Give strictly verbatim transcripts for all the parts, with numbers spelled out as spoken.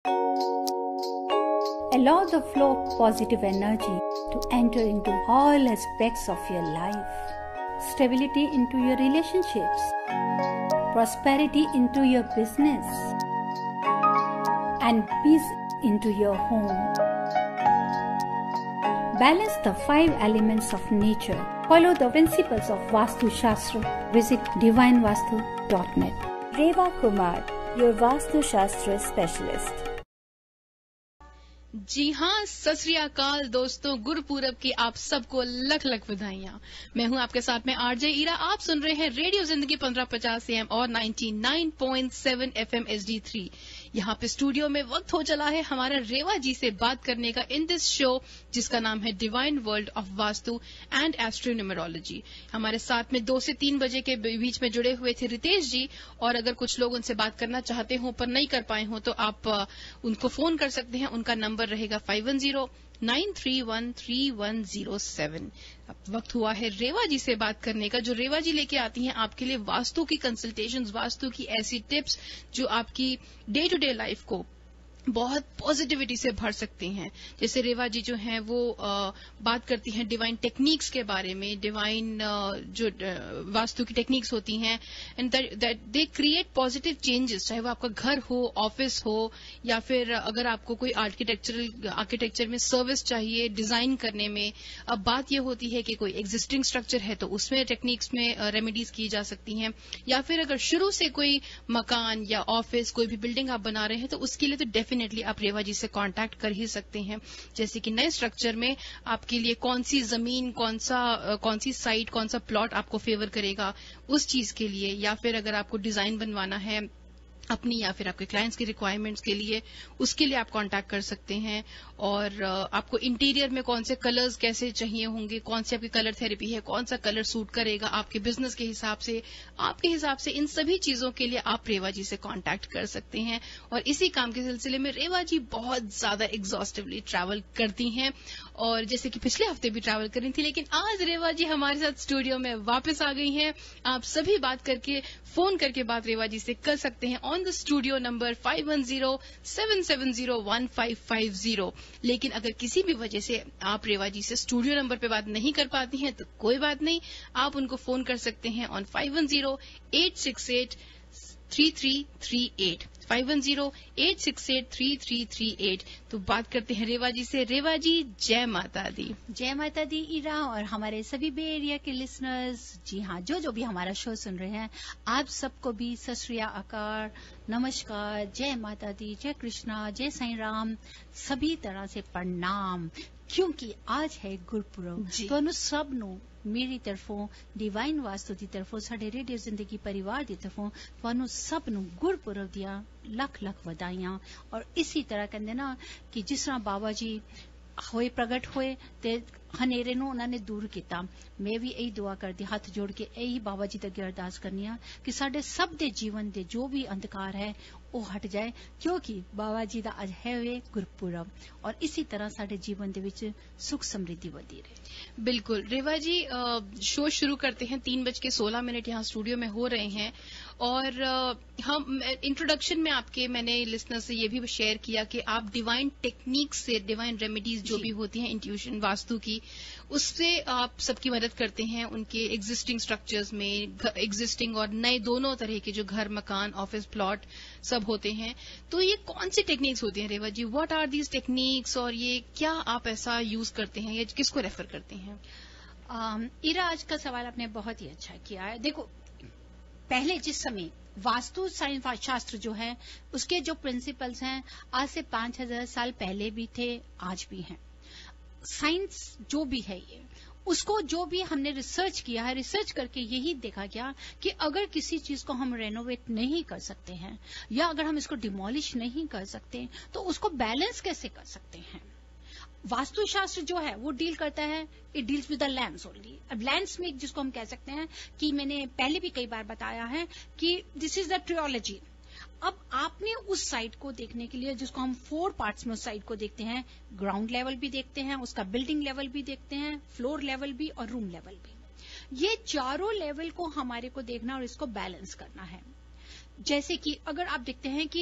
Allow the flow of positive energy to enter into all aspects of your life. Stability into your relationships. Prosperity into your business. And peace into your home. Balance the five elements of nature. Follow the principles of Vastu Shastra. Visit divine vastu dot net. Reva Kumar, your Vastu Shastra specialist. जी हाँ, सत श्री अकाल दोस्तों, गुरुपूरब की आप सबको लख लख बधाइयाँ। मैं हूँ आपके साथ में आरजे ईरा। आप सुन रहे हैं रेडियो जिंदगी पंद्रह पचास एएम और निन्यानवे पॉइंट सात एफएम एचडी थ्री। यहाँ पे स्टूडियो में वक्त हो चला है हमारा रेवा जी से बात करने का इन दिस शो, जिसका नाम है divine world of vastu and astronumerology. हमारे साथ में दो से तीन बजे के बीच में जुड़े हुए थे रितेश जी, और अगर कुछ लोग उनसे बात करना चाहते हो पर नहीं कर पाए हो तो आप उनको फोन कर सकते हैं। उनका नंबर रहेगा five one zero nine three one three one zero seven. अब वक्त हुआ है रेवा जी से बात करने का, जो रेवा जी लेके आती हैं आपके लिए वास्तु की कंसल्टेशंस, वास्तु की ऐसी टिप्स जो आपकी डे टू डे लाइफ को बहुत पॉजिटिविटी से भर सकती हैं। जैसे रेवा जी जो हैं वो आ, बात करती हैं डिवाइन टेक्निक्स के बारे में, डिवाइन जो आ, वास्तु की टेक्निक्स होती हैं, and that they create positive changes, चाहे वो आपका घर हो, ऑफिस हो, या फिर अगर आपको कोई आर्किटेक्चरल आर्किटेक्चर में सर्विस चाहिए डिजाइन करने में। अब बात यह होती है कि कोई एग्जिस्टिंग स्ट्रक्चर है तो उसमें टेक्निक्स में रेमेडीज की जा सकती हैं, या फिर अगर शुरू से कोई मकान या ऑफिस कोई भी बिल्डिंग आप बना रहे हैं तो उसके लिए तो डेफिनेटली आप रेवा जी से कांटेक्ट कर ही सकते हैं। जैसे कि नए स्ट्रक्चर में आपके लिए कौन सी जमीन, कौन सा कौन सी साइट, कौन सा प्लॉट आपको फेवर करेगा उस चीज के लिए, या फिर अगर आपको डिजाइन बनवाना है अपनी या फिर आपके क्लाइंट्स की रिक्वायरमेंट्स के लिए, उसके लिए आप कांटेक्ट कर सकते हैं। और आपको इंटीरियर में कौन से कलर्स कैसे चाहिए होंगे, कौन सी आपकी कलर थेरेपी है, कौन सा कलर सूट करेगा आपके बिजनेस के हिसाब से, आपके हिसाब से, इन सभी चीजों के लिए आप रेवा जी से कांटेक्ट कर सकते हैं। और इसी काम के सिलसिले में रेवा जी बहुत ज्यादा एग्जॉस्टिवली ट्रैवल करती हैं, और जैसे कि पिछले हफ्ते भी ट्रैवल कर रही थी, लेकिन आज रेवा जी हमारे साथ स्टूडियो में वापस आ गई हैं। आप सभी बात करके, फोन करके बात रेवा जी से कर सकते हैं on the studio number five one zero seven seven zero one five five zero. लेकिन अगर किसी भी वजह से आप रेवा जी से स्टूडियो नंबर पे बात नहीं कर पाती हैं तो कोई बात नहीं, आप उनको फोन कर सकते हैं on five one zero eight six eight three three three eight, five one zero eight six eight three three three eight. तो बात करते हैं रेवा जी से। रेवा जी, जय माता दी। जय माता दी ईरा, और हमारे सभी बे एरिया के लिसनर्स, जी हाँ, जो जो भी हमारा शो सुन रहे हैं, आप सबको भी सत श्री अकाल, नमस्कार, जय माता दी, जय कृष्णा, जय साईं राम, सभी तरह से प्रणाम। क्योंकि आज है गुरपुरब, ਤੁਹਾਨੂੰ ਸਭ ਨੂੰ ਮੇਰੀ ਤਰਫੋਂ, ਡਿਵਾਈਨ ਵਾਸਤੂ ਦੀ ਤਰਫੋਂ, ਸਾਡੇ ਰੇਡੀਓ ਜ਼ਿੰਦਗੀ ਪਰਿਵਾਰ ਦੀ ਤਰਫੋਂ ਤੁਹਾਨੂੰ ਸਭ ਨੂੰ ਗੁਰਪੁਰਬ ਦੀਆਂ ਲੱਖ ਲੱਖ ਵਧਾਈਆਂ। ਔਰ ਇਸੇ ਤਰ੍ਹਾਂ ਕਹਿੰਦੇ ਨਾ ਕਿ ਜਿਸ ਤਰ੍ਹਾਂ ਬਾਬਾ ਜੀ ਹੋਏ ਪ੍ਰਗਟ ਹੋਏ ਤੇ ਹਨੇਰੇ ਨੂੰ ਉਹਨਾਂ ਨੇ ਦੂਰ ਕੀਤਾ, ਮੈਂ ਵੀ ਇਹੀ ਦੁਆ ਕਰਦੀ, ਹੱਥ ਜੋੜ ਕੇ ਇਹੀ ਬਾਬਾ ਜੀ ਦੇ ਅੱਗੇ ਅਰਦਾਸ ਕਰਨੀ ਆ ਕਿ ਸਾਡੇ ਸਭ ਦੇ ਜੀਵਨ ਦੇ ਜੋ ਵੀ ਅੰਧਕਾਰ ਹੈ ਉਹ ਹਟ ਜਾਏ, क्योंकि बाबा जी का अज है वे गुरपुरब, और इसी तरह साडे जीवन दे विच सुख समृद्धि बधी रहे। बिल्कुल रेवा जी, शो शुरू करते हैं। तीन बज के सोलह मिनट यहाँ स्टूडियो में हो रहे हैं, और हम इंट्रोडक्शन में आपके मैंने लिसनर से ये भी शेयर किया कि आप डिवाइन टेक्निक्स से, डिवाइन रेमेडीज जो भी होती हैं इंट्यूशन वास्तु की, उससे आप सबकी मदद करते हैं उनके एग्जिस्टिंग स्ट्रक्चर्स में, एग्जिस्टिंग और नए दोनों तरह के जो घर, मकान, ऑफिस, प्लॉट सब होते हैं। तो ये कौन सी टेक्निक्स होती हैं Reva ji? What are these techniques, और ये क्या आप ऐसा यूज करते हैं या किसको रेफर करते हैं? ईरा, आज का सवाल आपने बहुत ही अच्छा किया है। देखो, पहले जिस समय वास्तु शास्त्र जो है उसके जो प्रिंसिपल्स हैं आज से पांच हजार साल पहले भी थे, आज भी हैं। साइंस जो भी है ये, उसको जो भी हमने रिसर्च किया है, रिसर्च करके यही देखा गया कि अगर किसी चीज को हम रेनोवेट नहीं कर सकते हैं या अगर हम इसको डिमोलिश नहीं कर सकते तो उसको बैलेंस कैसे कर सकते हैं। वास्तुशास्त्र जो है वो डील करता है, it deals with the lands only. अब लैंड्स में जिसको हम कह सकते हैं कि मैंने पहले भी कई बार बताया है कि दिस इज द ट्रियोलॉजी। अब आपने उस साइट को देखने के लिए, जिसको हम फोर पार्ट्स में उस साइट को देखते हैं, ग्राउंड लेवल भी देखते हैं, उसका बिल्डिंग लेवल भी देखते हैं, फ्लोर लेवल भी और रूम लेवल भी। ये चारों लेवल को हमारे को देखना और इसको बैलेंस करना है। जैसे कि अगर आप देखते हैं कि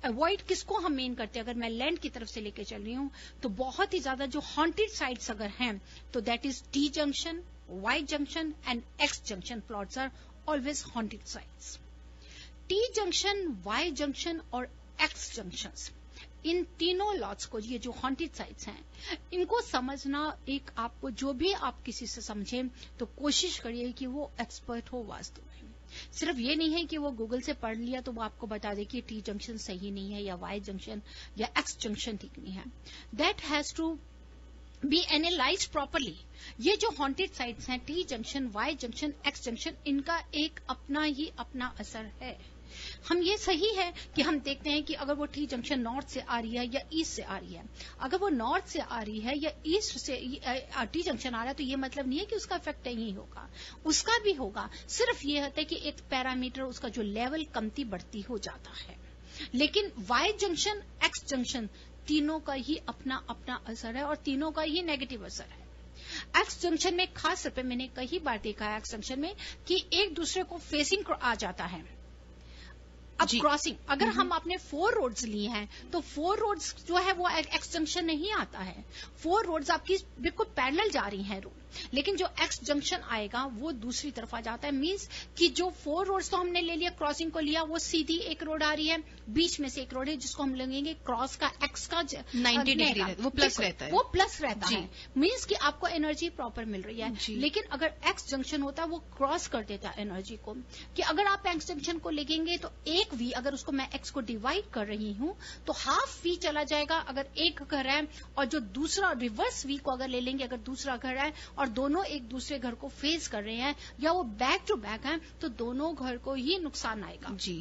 अवॉइड किसको हम मेन करते हैं? अगर मैं लैंड की तरफ से लेके चल रही हूँ तो बहुत ही ज्यादा जो हॉन्टेड साइट्स अगर हैं तो that is T junction, Y junction and X junction plots are always haunted sites. T junction, Y junction और एक्स जंक्शंस, इन तीनों लॉट्स को, ये जो हॉन्टेड साइट्स हैं, इनको समझना एक आपको, जो भी आप किसी से समझें तो कोशिश करिए कि वो एक्सपर्ट हो वास्तु में। सिर्फ ये नहीं है कि वो गूगल से पढ़ लिया तो वो आपको बता दे कि टी जंक्शन सही नहीं है या वाई जंक्शन या एक्स जंक्शन ठीक नहीं है। That has to be analyse properly. ये जो हॉन्टेड साइट्स हैं, T junction, Y junction, X junction, इनका एक अपना ही अपना असर है। हम ये सही है कि हम देखते हैं कि अगर वो टी जंक्शन नॉर्थ से आ रही है या ईस्ट से आ रही है, अगर वो नॉर्थ से आ रही है या ईस्ट से टी जंक्शन आ रहा है तो ये मतलब नहीं है कि उसका इफेक्ट नहीं होगा, उसका भी होगा। सिर्फ ये होता है कि एक पैरामीटर, उसका जो लेवल कमती बढ़ती हो जाता है। लेकिन वाई जंक्शन, एक्स जंक्शन, तीनों का ही अपना अपना असर है और तीनों का ही नेगेटिव असर है। एक्स जंक्शन में खास तौर पर मैंने कई बार देखा है एक्स जंक्शन में कि एक दूसरे को फेसिंग आ जाता है। अब क्रॉसिंग, अगर हम आपने फोर रोड्स लिए हैं तो फोर रोड्स जो है वो एक्स जंक्शन नहीं आता है। फोर रोड्स आपकी बिल्कुल पैरेलल जा रही हैं रोड, लेकिन जो एक्स जंक्शन आएगा वो दूसरी तरफ आ जाता है। मींस कि जो फोर रोड्स तो हमने ले लिया, क्रॉसिंग को लिया, वो सीधी एक रोड आ रही है, बीच में से एक रोड है जिसको हम लेंगे क्रॉस का एक्स का नाइन्टी डिग्री, वो प्लस रहता है, वो प्लस रहता है। मींस कि आपको एनर्जी प्रॉपर मिल रही है। लेकिन अगर एक्स जंक्शन होता है वो क्रॉस कर देता है एनर्जी को, कि अगर आप एक्स जंक्शन को लेंगे तो एक वी, अगर उसको मैं एक्स को डिवाइड कर रही हूं तो हाफ वी चला जाएगा अगर एक घर है, और जो दूसरा रिवर्स वी को अगर ले लेंगे, अगर दूसरा घर है और दोनों एक दूसरे घर को फेस कर रहे हैं या वो बैक टू बैक हैं तो दोनों घर को ही नुकसान आएगा। जी।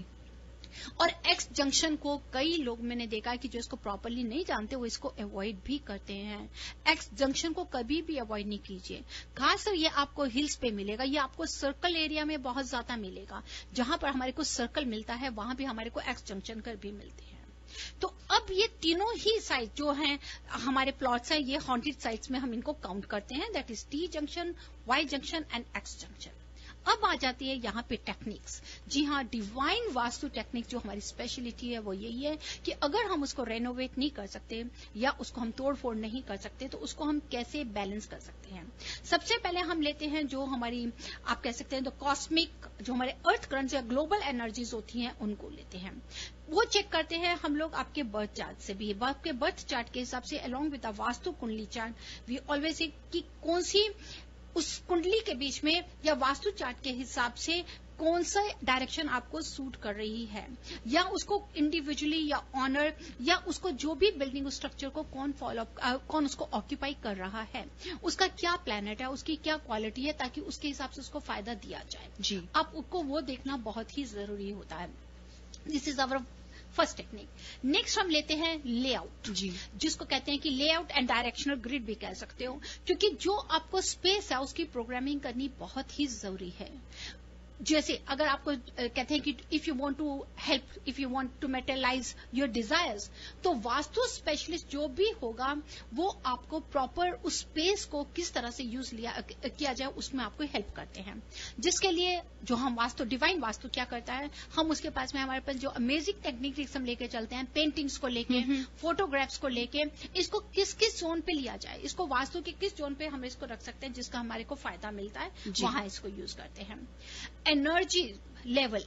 और एक्स जंक्शन को कई लोग मैंने देखा है कि जो इसको प्रॉपरली नहीं जानते वो इसको अवॉइड भी करते हैं। एक्स जंक्शन को कभी भी अवॉइड नहीं कीजिए। खासकर ये आपको हिल्स पे मिलेगा, ये आपको सर्कल एरिया में बहुत ज्यादा मिलेगा। जहां पर हमारे को सर्कल मिलता है वहां भी हमारे को एक्स जंक्शन कर भी मिलते हैं। तो अब ये तीनों ही साइट जो हैं हमारे प्लॉट्स हैं, ये हॉन्टेड साइट्स में हम इनको काउंट करते हैं। That is T junction, Y junction and X junction. अब आ जाती है यहाँ पे टेक्निक्स। जी हाँ, डिवाइन वास्तु टेक्निक जो हमारी स्पेशलिटी है वो यही है कि अगर हम उसको रेनोवेट नहीं कर सकते या उसको हम तोड़ फोड़ नहीं कर सकते तो उसको हम कैसे बैलेंस कर सकते हैं। सबसे पहले हम लेते हैं जो हमारी, आप कह सकते हैं द कॉस्मिक, जो हमारे अर्थ करंट्स या ग्लोबल एनर्जीज होती हैं उनको लेते हैं। वो चेक करते हैं हम लोग आपके बर्थ चार्ट से भी। आपके बर्थ चार्ट के हिसाब से अलोंग विद द वास्तु कुंडली चार्ट वी ऑलवेज से कि कौन सी उस कुंडली के बीच में या वास्तु चार्ट के हिसाब से कौन सा डायरेक्शन आपको सूट कर रही है, या उसको इंडिविजुअली या ऑनर, या उसको जो भी बिल्डिंग स्ट्रक्चर को कौन फॉलो, कौन उसको ऑक्यूपाई कर रहा है, उसका क्या प्लैनेट है, उसकी क्या क्वालिटी है, ताकि उसके हिसाब से उसको फायदा दिया जाए। जी, आप उसको वो देखना बहुत ही जरूरी होता है। This is our first technique. Next हम लेते हैं लेआउट, जी, जिसको कहते हैं कि लेआउट एंड डायरेक्शनल ग्रिड भी कह सकते हो, क्योंकि जो आपको स्पेस है उसकी प्रोग्रामिंग करनी बहुत ही जरूरी है। जैसे अगर आपको कहते हैं कि if you want to help, if you want to materialise your desires, तो वास्तु स्पेशलिस्ट जो भी होगा वो आपको प्रॉपर उस स्पेस को किस तरह से यूज लिया किया जाए उसमें आपको हेल्प करते हैं। जिसके लिए जो हम वास्तु, डिवाइन वास्तु क्या करता है, हम उसके पास में हमारे पास जो अमेजिंग टेक्निक्स हम लेके चलते हैं, पेंटिंग्स को लेके, फोटोग्राफ्स को लेके, इसको किस किस जोन पे लिया जाए, इसको वास्तु के किस जोन पे हम इसको रख सकते हैं जिसका हमारे को फायदा मिलता है, वहां इसको यूज करते हैं। एनर्जी लेवल,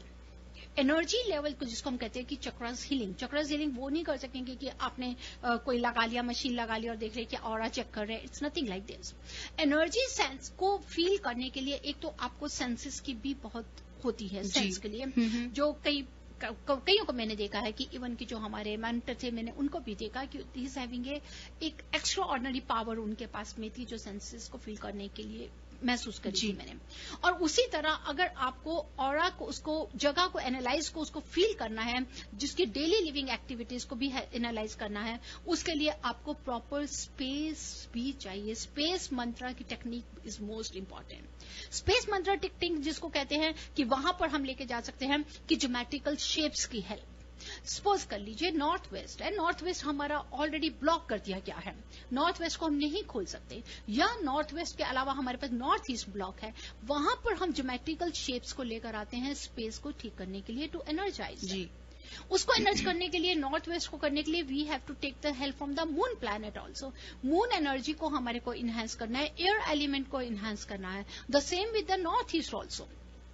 एनर्जी लेवल को जिसको हम कहते हैं कि चक्रस हीलिंग, चक्रस हीलिंग वो नहीं कर सकेंगे कि आपने आ, कोई लगा लिया, मशीन लगा लिया और देख रहे कि ऑरा चेक कर रहे हैं। It's nothing like this. Energy sense को फील करने के लिए एक तो आपको सेंसेस की भी बहुत होती है, सेंस के लिए, जो कई कईयों को मैंने देखा है कि इवन की जो हमारे मेंटर थे मैंने उनको भी देखा कि ही इज हैविंग एक एक्स्ट्रा ऑर्डिनरी पावर उनके पास में थी जो सेंसेस को फील करने के लिए महसूस करी थी मैंने। और उसी तरह अगर आपको ऑरा को, उसको जगह को एनालाइज को उसको फील करना है, जिसकी डेली लिविंग एक्टिविटीज को भी एनालाइज करना है, उसके लिए आपको प्रॉपर स्पेस भी चाहिए। स्पेस मंत्रा की technique is most important. Space mantra technique जिसको कहते हैं कि वहां पर हम लेके जा सकते हैं कि ज्योमेट्रिकल शेप्स की हेल्प। सपोज कर लीजिए नॉर्थ वेस्ट है, नॉर्थ वेस्ट हमारा ऑलरेडी ब्लॉक कर दिया गया है, नॉर्थ वेस्ट को हम नहीं खोल सकते, या नॉर्थ वेस्ट के अलावा हमारे पास नॉर्थ ईस्ट ब्लॉक है, वहां पर हम ज्योमेट्रिकल शेप्स को लेकर आते हैं स्पेस को ठीक करने के लिए, टू एनर्जाइज। जी, उसको एनर्ज करने के लिए, नॉर्थ वेस्ट को करने के लिए we have to take the help from the moon planet also. Moon energy को हमारे को इनहेंस करना है, एयर एलिमेंट को इनहेंस करना है, the same with the north east also.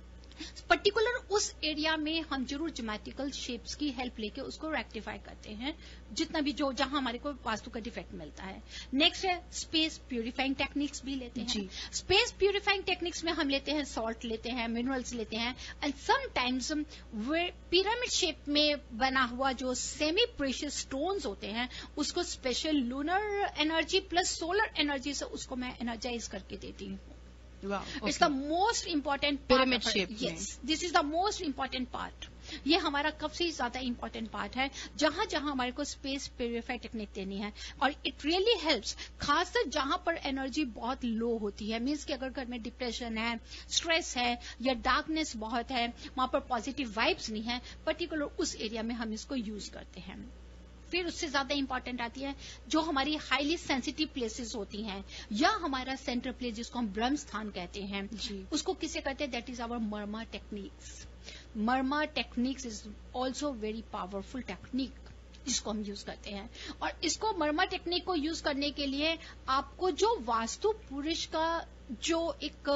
Particular उस एरिया में हम जरूर ज्योमेट्रिकल शेप्स की हेल्प लेके उसको रेक्टिफाई करते हैं, जितना भी जो जहां हमारे को वास्तु का डिफेक्ट मिलता है। नेक्स्ट है स्पेस प्यूरिफाइंग टेक्निक्स भी लेते हैं। स्पेस प्यूरिफाइंग टेक्निक्स में हम लेते हैं सॉल्ट लेते हैं, मिनरल्स लेते हैं, एंड समटाइम्स पिरामिड शेप में बना हुआ जो सेमी प्रेशियस स्टोन्स होते हैं उसको special lunar energy plus solar energy से उसको मैं एनर्जाइज करके देती हूँ। Wow, okay. It's the most important part. Pyramid shape. Yes, this is the most important part. ये हमारा सबसे ज्यादा इंपॉर्टेंट पार्ट है, जहां जहां हमारे को स्पेस प्यूरिफाई टेक्निक देनी है, और इट रियली हेल्प्स, खासकर जहां पर एनर्जी बहुत लो होती है। मीन्स कि अगर घर में डिप्रेशन है, स्ट्रेस है या डार्कनेस बहुत है, वहां पर पॉजिटिव वाइब्स नहीं है, पर्टिकुलर उस एरिया में हम इसको यूज करते हैं। फिर उससे ज्यादा इंपॉर्टेंट आती है जो हमारी हाईली सेंसिटिव प्लेसेस होती हैं, या हमारा सेंट्रल प्लेस जिसको हम ब्रह्म स्थान कहते हैं, उसको किसे कहते हैं, that is our marma techniques. Marma techniques is also very powerful technique जिसको हम यूज करते हैं। और इसको मर्मा टेक्निक को यूज करने के लिए आपको जो वास्तु पुरुष का जो एक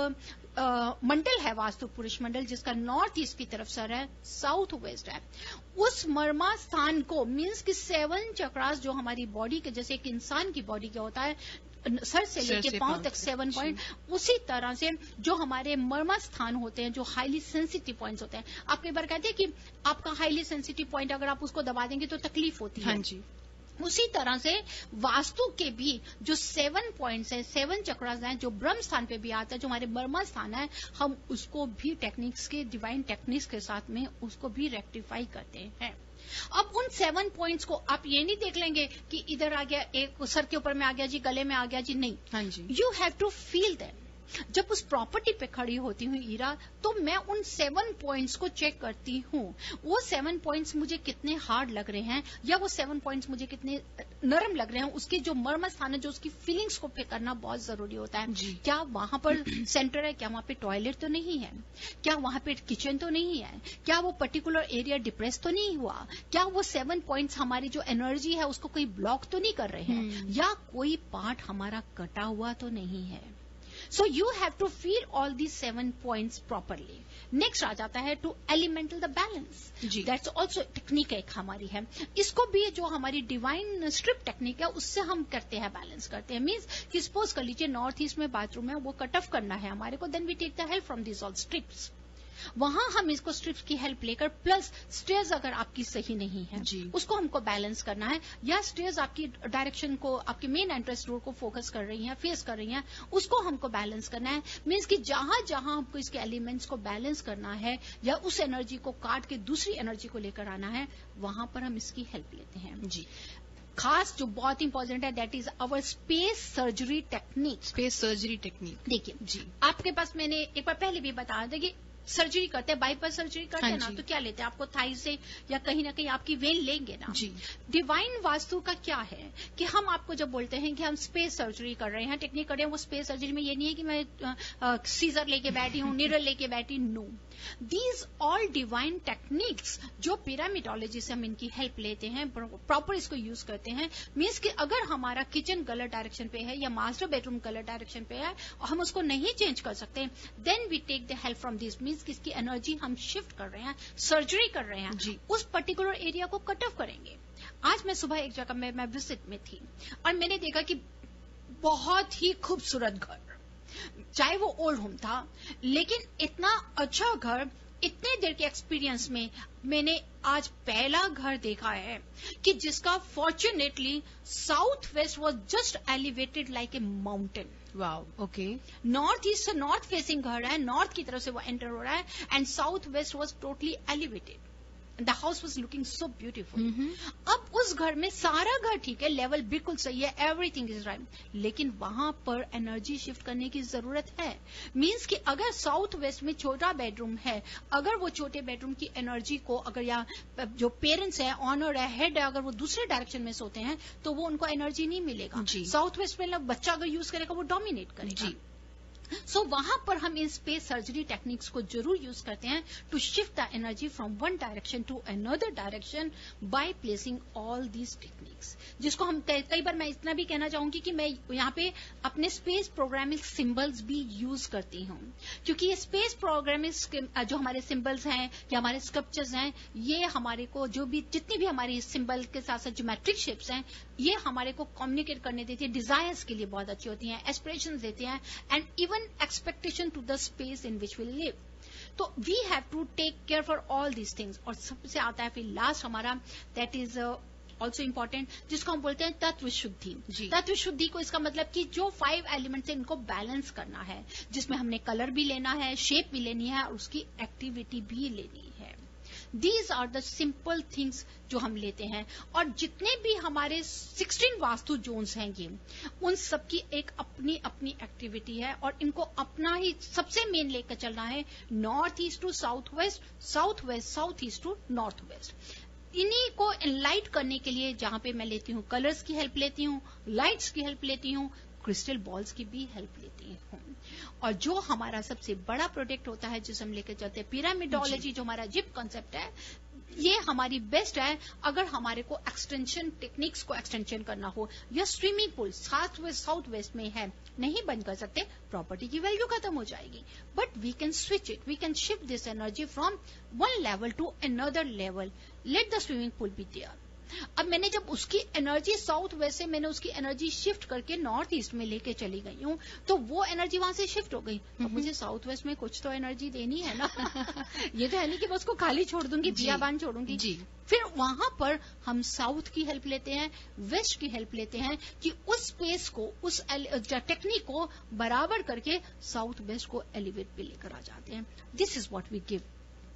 आ, मंडल है, वास्तु पुरुष मंडल जिसका नॉर्थ ईस्ट की तरफ सर है, साउथ वेस्ट है, उस मर्मा स्थान को, मीन्स कि सेवन चक्रास जो हमारी बॉडी के, जैसे एक इंसान की बॉडी का होता है सर से लेके पांव तक सेवन पॉइंट, उसी तरह से जो हमारे मर्मा स्थान होते हैं, जो हाईली सेंसिटिव पॉइंट्स होते हैं। आप कई बार कहते हैं कि आपका हाईली सेंसिटिव पॉइंट अगर आप उसको दबा देंगे तो तकलीफ होती है। हाँ जी। उसी तरह से वास्तु के भी जो सेवन पॉइंट्स हैं, सेवन चक्रास हैं, जो ब्रह्म स्थान पे भी आता है, जो हमारे मर्मा स्थान है, हम उसको भी टेक्निक्स के, डिवाइन टेक्निक्स के साथ में उसको भी रेक्टिफाई करते हैं। अब उन सेवन पॉइंट्स को आप ये नहीं देख लेंगे कि इधर आ गया, एक सर के ऊपर में आ गया जी, गले में आ गया जी, नहीं। हाँ जी। You have to feel that. जब उस प्रॉपर्टी पे खड़ी होती हूँ ईरा, तो मैं उन सेवन पॉइंट्स को चेक करती हूँ। वो सेवन पॉइंट्स मुझे कितने हार्ड लग रहे हैं, या वो सेवन पॉइंट्स मुझे कितने नरम लग रहे हैं, उसके जो मर्म स्थान है, जो उसकी फीलिंग्स को पे करना बहुत जरूरी होता है। क्या वहां पर सेंटर है, क्या वहां पे टॉयलेट तो नहीं है, क्या वहां पे किचन तो नहीं है, क्या वो पर्टिकुलर एरिया डिप्रेस तो नहीं हुआ, क्या वो सेवन पॉइंट्स हमारी जो एनर्जी है उसको कोई ब्लॉक तो नहीं कर रहे हैं, या कोई पार्ट हमारा कटा हुआ तो नहीं है। So you have to feel all these seven points properly. Next आ जाता है to elemental the balance. That's also technique एक हमारी है। इसको भी जो हमारी डिवाइन स्ट्रिप टेक्निक है उससे हम करते हैं, बैलेंस करते हैं। मीन्स कि सपोज कर लीजिए नॉर्थ ईस्ट में बाथरूम है, वो कट ऑफ करना है हमारे को, then we take the help from this all strips. वहां हम इसको स्ट्रिप्स की हेल्प लेकर, प्लस स्टेयर्स अगर आपकी सही नहीं है उसको हमको बैलेंस करना है, या स्टेयर्स आपकी डायरेक्शन को, आपकी मेन एंट्रेंस डोर को फोकस कर रही हैं, फेस कर रही हैं, उसको हमको बैलेंस करना है। मीन्स कि जहां जहां हमको इसके एलिमेंट्स को बैलेंस करना है, या उस एनर्जी को काट के दूसरी एनर्जी को लेकर आना है, वहां पर हम इसकी हेल्प लेते हैं जी। खास जो बहुत इंपॉर्टेंट है, that is our space surgery technique. Space surgery technique देखिए जी, आपके पास मैंने एक बार पहले भी बताया था कि सर्जरी करते हैं, बाईपास सर्जरी करते हैं ना, तो क्या लेते हैं, आपको थाई से या कहीं ना कहीं आपकी वेन लेंगे ना जी। डिवाइन वास्तु का क्या है कि हम आपको जब बोलते हैं कि हम स्पेस सर्जरी कर रहे हैं, टेक्निक कर रहे हैं, वो स्पेस सर्जरी में ये नहीं है कि मैं सीजर लेके बैठी हूँ, निडल लेके बैठी, no. These all divine techniques जो पिरामिडोलॉजी से हम इनकी हेल्प लेते हैं, प्रॉपर इसको यूज करते हैं। मीन्स कि अगर हमारा किचन गलत डायरेक्शन पे है या मास्टर बेडरूम गलत डायरेक्शन पे है और हम उसको नहीं चेंज कर सकते, then we take the help from this. Means किसकी एनर्जी हम शिफ्ट कर रहे हैं, सर्जरी कर रहे हैं, उस पर्टिकुलर एरिया को कट ऑफ करेंगे। आज मैं सुबह एक जगह में मैं विजिट में थी और मैंने देखा कि बहुत ही खूबसूरत घर, चाहे वो ओल्ड होम था, लेकिन इतना अच्छा घर, इतने देर के एक्सपीरियंस में मैंने आज पहला घर देखा है कि जिसका fortunately south west was just elevated like a mountain. Wow, okay. North east से नॉर्थ फेसिंग घर है, नॉर्थ की तरफ से वो एंटर हो रहा है, and south west was totally elevated. The house was looking so beautiful. अब उस घर में सारा घर ठीक है, लेवल बिल्कुल सही है, एवरीथिंग इज राइट, लेकिन वहां पर एनर्जी शिफ्ट करने की जरूरत है। मीन्स कि अगर साउथ वेस्ट में छोटा बेडरूम है, अगर वो छोटे बेडरूम की एनर्जी को, अगर या जो पेरेंट्स है, ऑनर है, हेड है, अगर वो दूसरे डायरेक्शन में सोते हैं तो वो उनको एनर्जी नहीं मिलेगा। साउथ वेस्ट में बच्चा अगर यूज करेगा वो डोमिनेट करेगा। सो so, वहां पर हम इन स्पेस सर्जरी टेक्निक्स को जरूर यूज करते हैं to shift the energy from one direction to another direction by placing all these techniques, जिसको हम कई बार मैं इतना भी कहना चाहूंगी कि मैं यहाँ पे अपने स्पेस प्रोग्रामिंग सिंबल्स भी यूज करती हूँ, क्योंकि ये स्पेस प्रोग्रामिंग जो हमारे सिंबल्स हैं या हमारे स्कल्पचर्स हैं, ये हमारे को जो भी जितनी भी हमारी सिंबल के साथ साथ ज्योमेट्रिक शेप्स हैं, ये हमारे को कम्युनिकेट करने देती है, डिजायर्स के लिए बहुत अच्छी होती हैं, एस्पिरेशंस देती हैं, and even expectation to the space in which we live. तो we have to take care for all these things. और सबसे आता है फिर लास्ट हमारा that is also uh, important, जिसको हम बोलते हैं तत्व शुद्धि। तत्व शुद्धि को इसका मतलब कि जो फाइव एलिमेंट्स हैं इनको बैलेंस करना है, जिसमें हमने कलर भी लेना है, शेप भी लेनी है और उसकी एक्टिविटी भी लेनी है। These are the simple things जो हम लेते हैं। और जितने भी हमारे सोलह वास्तु जोन्स हैं ये, उन सबकी एक अपनी अपनी एक्टिविटी है और इनको अपना ही सबसे मेन लेकर चलना है, north east to south west, south west south east to north west. इन्हीं को एनलाइट करने के लिए जहां पे मैं लेती हूँ कलर्स की हेल्प लेती हूँ, लाइट्स की हेल्प लेती हूँ, क्रिस्टल बॉल्स की भी हेल्प लेती हूँ। और जो हमारा सबसे बड़ा प्रोडक्ट होता है जिसे हम लेकर चलते हैं पिरामिडोलॉजी, जो हमारा जिप कॉन्सेप्ट है, ये हमारी बेस्ट है अगर हमारे को एक्सटेंशन टेक्निक्स को एक्सटेंशन करना हो, या swimming pool south west south west में है, नहीं बंद कर सकते, प्रॉपर्टी की वैल्यू खत्म हो जाएगी, but we can switch it, we can shift this energy from one level to another level. Let the swimming pool be there. अब मैंने जब उसकी एनर्जी साउथ वेस्ट से मैंने उसकी एनर्जी शिफ्ट करके नॉर्थ ईस्ट में लेके चली गई हूँ, तो वो एनर्जी वहां से शिफ्ट हो गई। अब मुझे साउथ वेस्ट में कुछ तो एनर्जी देनी है ना। ये तो है नहीं कि मैं उसको खाली छोड़ दूंगी, बियाबान छोड़ूंगी जी। फिर वहां पर हम साउथ की हेल्प लेते हैं, वेस्ट की हेल्प लेते हैं कि उस स्पेस को, उस टेक्निक को बराबर करके साउथ वेस्ट को एलिवेट पे लेकर आ जाते हैं। This is what we give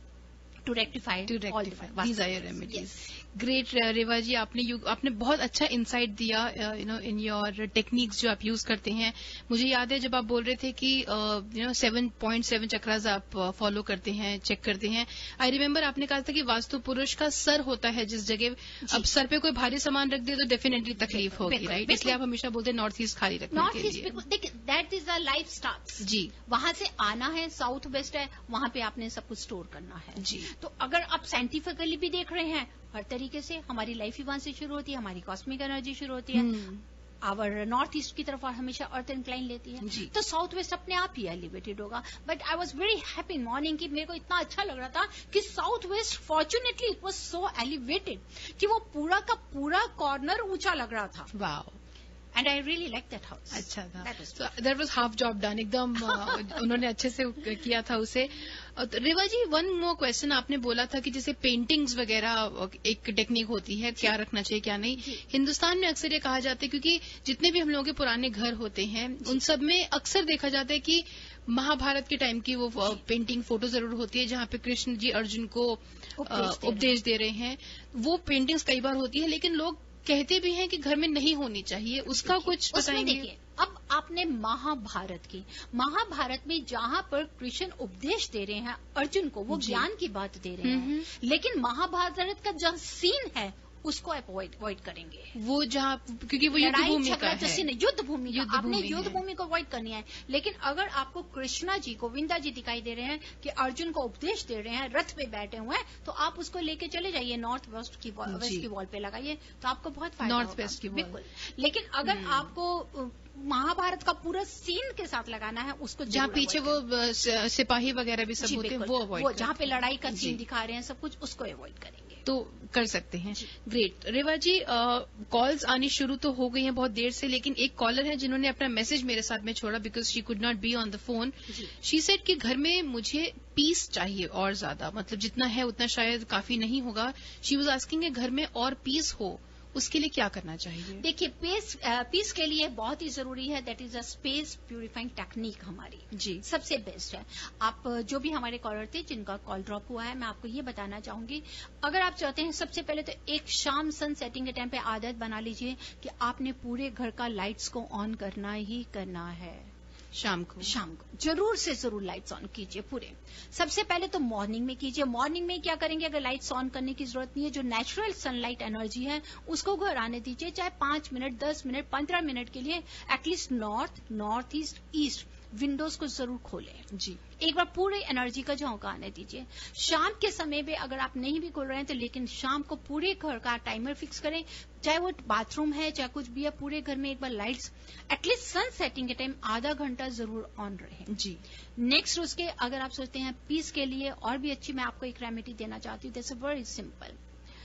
to rectify, to rectify all the these are your remedies. Yes. Great, Reva ji, आपने आपने बहुत अच्छा इंसाइट दिया you know in your techniques जो आप यूज करते हैं। मुझे याद है जब आप बोल रहे थे कि you know seven point seven chakras आप फॉलो uh, करते हैं, चेक करते हैं। आई रिमेम्बर आपने कहा था कि वास्तु पुरुष का सर होता है जिस जगह, अब सर पे कोई भारी सामान रख दे तो डेफिनेटली तकलीफ होगी, राइट? इसलिए आप हमेशा बोलते हैं नॉर्थ ईस्ट खाली रखने के लिए। देखिए, that is the life start जी। वहां से आना है, साउथ वेस्ट है, वहां पे आपने सब कुछ स्टोर करना है जी। तो अगर आप साइंटिफिकली भी देख रहे हैं, हर तरीके से हमारी लाइफ ही वहां से शुरू होती है, हमारी कॉस्मिक एनर्जी शुरू होती है, आवर नॉर्थ ईस्ट की तरफ हमेशा अर्थ इंक्लाइन लेती है जी। तो साउथ वेस्ट अपने आप ही एलिवेटेड होगा। But I was very happy in morning कि मेरे को इतना अच्छा लग रहा था कि south west fortunately it was so elevated कि वो पूरा का पूरा कॉर्नर ऊंचा लग रहा था। Wow. And I really like that house. अच्छा था, that was half job done एकदम। उन्होंने अच्छे से किया था उसे। रेवा जी, वन मोर क्वेश्चन, आपने बोला था कि जैसे पेंटिंग्स वगैरह एक टेक्निक होती है, क्या रखना चाहिए क्या नहीं। हिंदुस्तान में अक्सर ये कहा जाता है, क्योंकि जितने भी हम लोगों के पुराने घर होते हैं उन सब में अक्सर देखा जाता है कि महाभारत के टाइम की वो पेंटिंग फोटो जरूर होती है जहां पे कृष्ण जी अर्जुन को उपदेश दे रहे हैं। वो पेंटिंग्स कई बार होती है, लेकिन लोग कहते भी हैं कि घर में नहीं होनी चाहिए, उसका कुछ बताएंगे? देखिए, अब आपने महाभारत की महाभारत में जहां पर कृष्ण उपदेश दे रहे हैं अर्जुन को, वो ज्ञान की बात दे रहे हैं, लेकिन महाभारत का जहां सीन है उसको अवॉइड करेंगे। वो जहाँ, क्योंकि वो युद्ध भूमि का है, युद्ध भूमि का, आपने युद्ध भूमि को अवॉइड करनी है। लेकिन अगर आपको कृष्णा जी गोविंदा जी दिखाई दे रहे हैं कि अर्जुन को उपदेश दे रहे हैं, रथ पे बैठे हुए हैं, तो आप उसको लेके चले जाइए, नॉर्थ वेस्ट की वेस्ट की वॉल पे लगाइए, तो आपको बहुत फायदा नॉर्थ वेस्ट की बिल्कुल। लेकिन अगर आपको महाभारत का पूरा सीन के साथ लगाना है, उसको जहाँ पीछे वो सिपाही वगैरह भी सब होते हैं, वो अवॉइड, जहाँ पे लड़ाई का सीन दिखा रहे हैं सब कुछ, उसको अवॉइड करेंगे तो कर सकते हैं। ग्रेट। रेवा जी, कॉल्स आनी शुरू तो हो गई हैं बहुत देर से, लेकिन एक कॉलर है जिन्होंने अपना मैसेज मेरे साथ में छोड़ा because she could not be on the phone. She said कि घर में मुझे पीस चाहिए और ज्यादा, मतलब जितना है उतना शायद काफी नहीं होगा। शी वाज आस्किंग घर में और पीस हो, उसके लिए क्या करना चाहिए? देखिए, पीस पीस के लिए बहुत ही जरूरी है, that is a space purifying technique हमारी जी सबसे बेस्ट है। आप जो भी हमारे कॉलर थे जिनका कॉल ड्रॉप हुआ है, मैं आपको ये बताना चाहूंगी, अगर आप चाहते हैं, सबसे पहले तो एक शाम सन सेटिंग के टाइम पे आदत बना लीजिए कि आपने पूरे घर का लाइट्स को ऑन करना ही करना है। शाम को शाम को जरूर से जरूर लाइट्स ऑन कीजिए पूरे। सबसे पहले तो मॉर्निंग में कीजिए। मॉर्निंग में क्या करेंगे, अगर लाइट्स ऑन करने की जरूरत नहीं है, जो नेचुरल सनलाइट एनर्जी है उसको घर आने दीजिए, चाहे पांच मिनट, दस मिनट, पंद्रह मिनट के लिए, at least north, north east, east windows को जरूर खोलें जी। एक बार पूरे एनर्जी का झोंका आने दीजिए। शाम के समय में अगर आप नहीं भी खोल रहे हैं तो लेकिन शाम को पूरे घर का टाइमर फिक्स करें, चाहे वो बाथरूम है चाहे कुछ भी है, पूरे घर में एक बार लाइट्स एटलीस्ट सन सेटिंग के टाइम आधा घंटा जरूर ऑन रहे जी। नेक्स्ट उसके अगर आप सोचते हैं पीस के लिए और भी अच्छी, मैं आपको एक रेमेडी देना चाहती हूँ। That's very simple.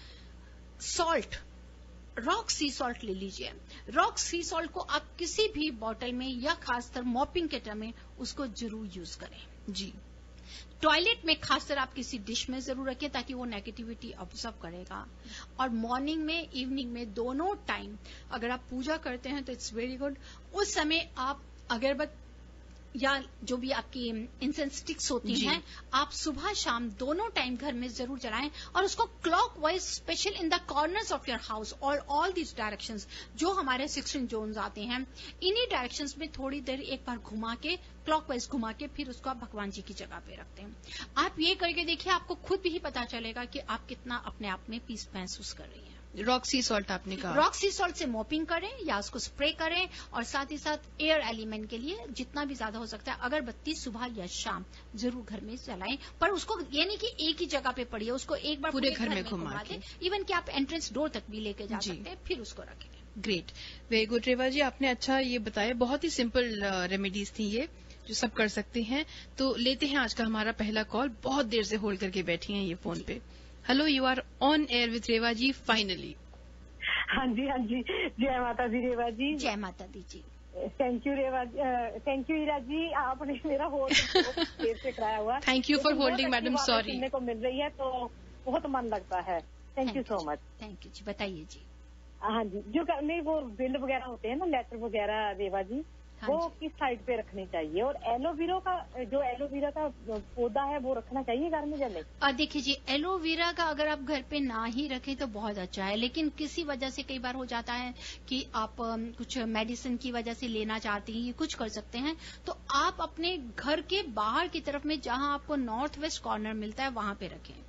Salt, rock sea salt ले लीजिए। रॉक सी सॉल्ट को आप किसी भी बॉटल में या खासकर मॉपिंग के टाइम में उसको जरूर यूज करें जी। टॉयलेट में खासकर आप किसी डिश में जरूर रखें ताकि वो नेगेटिविटी ऑब्जर्व करेगा। और मॉर्निंग में इवनिंग में दोनों टाइम अगर आप पूजा करते हैं तो इट्स वेरी गुड। उस समय आप अगरबत्ती या जो भी आपकी इंसेंस स्टिक्स होती हैं आप सुबह शाम दोनों टाइम घर में जरूर जलाएं और उसको clockwise special in the corners of your house और ऑल दीज डायरेक्शंस जो हमारे सिक्सटीन जोन्स आते हैं इन्हीं डायरेक्शंस में थोड़ी देर एक बार घुमा के क्लॉक वाइज घुमा के फिर उसको आप भगवान जी की जगह पे रखते हैं। आप ये करके देखिए, आपको खुद भी पता चलेगा कि आप कितना अपने आप में पीस महसूस कर रही हैं। रॉक सी सॉल्ट आपने कहा, रॉक सी सॉल्ट से मॉपिंग करें या उसको स्प्रे करें और साथ ही साथ एयर एलिमेंट के लिए जितना भी ज्यादा हो सकता है अगरबत्ती सुबह या शाम जरूर घर में जलाएं। पर उसको ये नहीं कि एक ही जगह पे पड़ी है, उसको एक बार पूरे घर में घुमा दें। इवन कि आप एंट्रेंस डोर तक भी लेके जा सकते हैं, फिर उसको रखें। Great, very good Reva ji, आपने अच्छा ये बताया। बहुत ही सिंपल रेमेडीज थी ये जो सब कर सकते हैं। तो लेते हैं आज का हमारा पहला कॉल। बहुत देर से होल्ड करके बैठी हैं ये फोन पे। Hello, you are on air with Reva ji finally. हाँ जी हाँ जी, जय माता दी रेवा जी। जय माता दी जी। Thank you Reva, thank you Ira ji, आपने मेरा होल्ड देर से कराया हुआ। Thank you for holding madam, sorry. सुनने को मिल रही है तो बहुत मन लगता है। Thank you so much. Thank you जी। बताइए जी। हाँ जी, जो नहीं वो बिल वगैरह होते हैं ना, लेटर वगैरह रेवा जी, हाँ वो किस साइड पे रखनी चाहिए? और एलोवेरा का जो एलोवेरा का पौधा है वो रखना चाहिए घर में या नहीं? देखिए जी, एलोवेरा का अगर आप घर पे ना ही रखें तो बहुत अच्छा है, लेकिन किसी वजह से कई बार हो जाता है कि आप um, कुछ मेडिसिन की वजह से लेना चाहते हैं, ये कुछ कर सकते हैं तो आप अपने घर के बाहर की तरफ में जहां आपको नॉर्थ वेस्ट कॉर्नर मिलता है वहां पे रखें।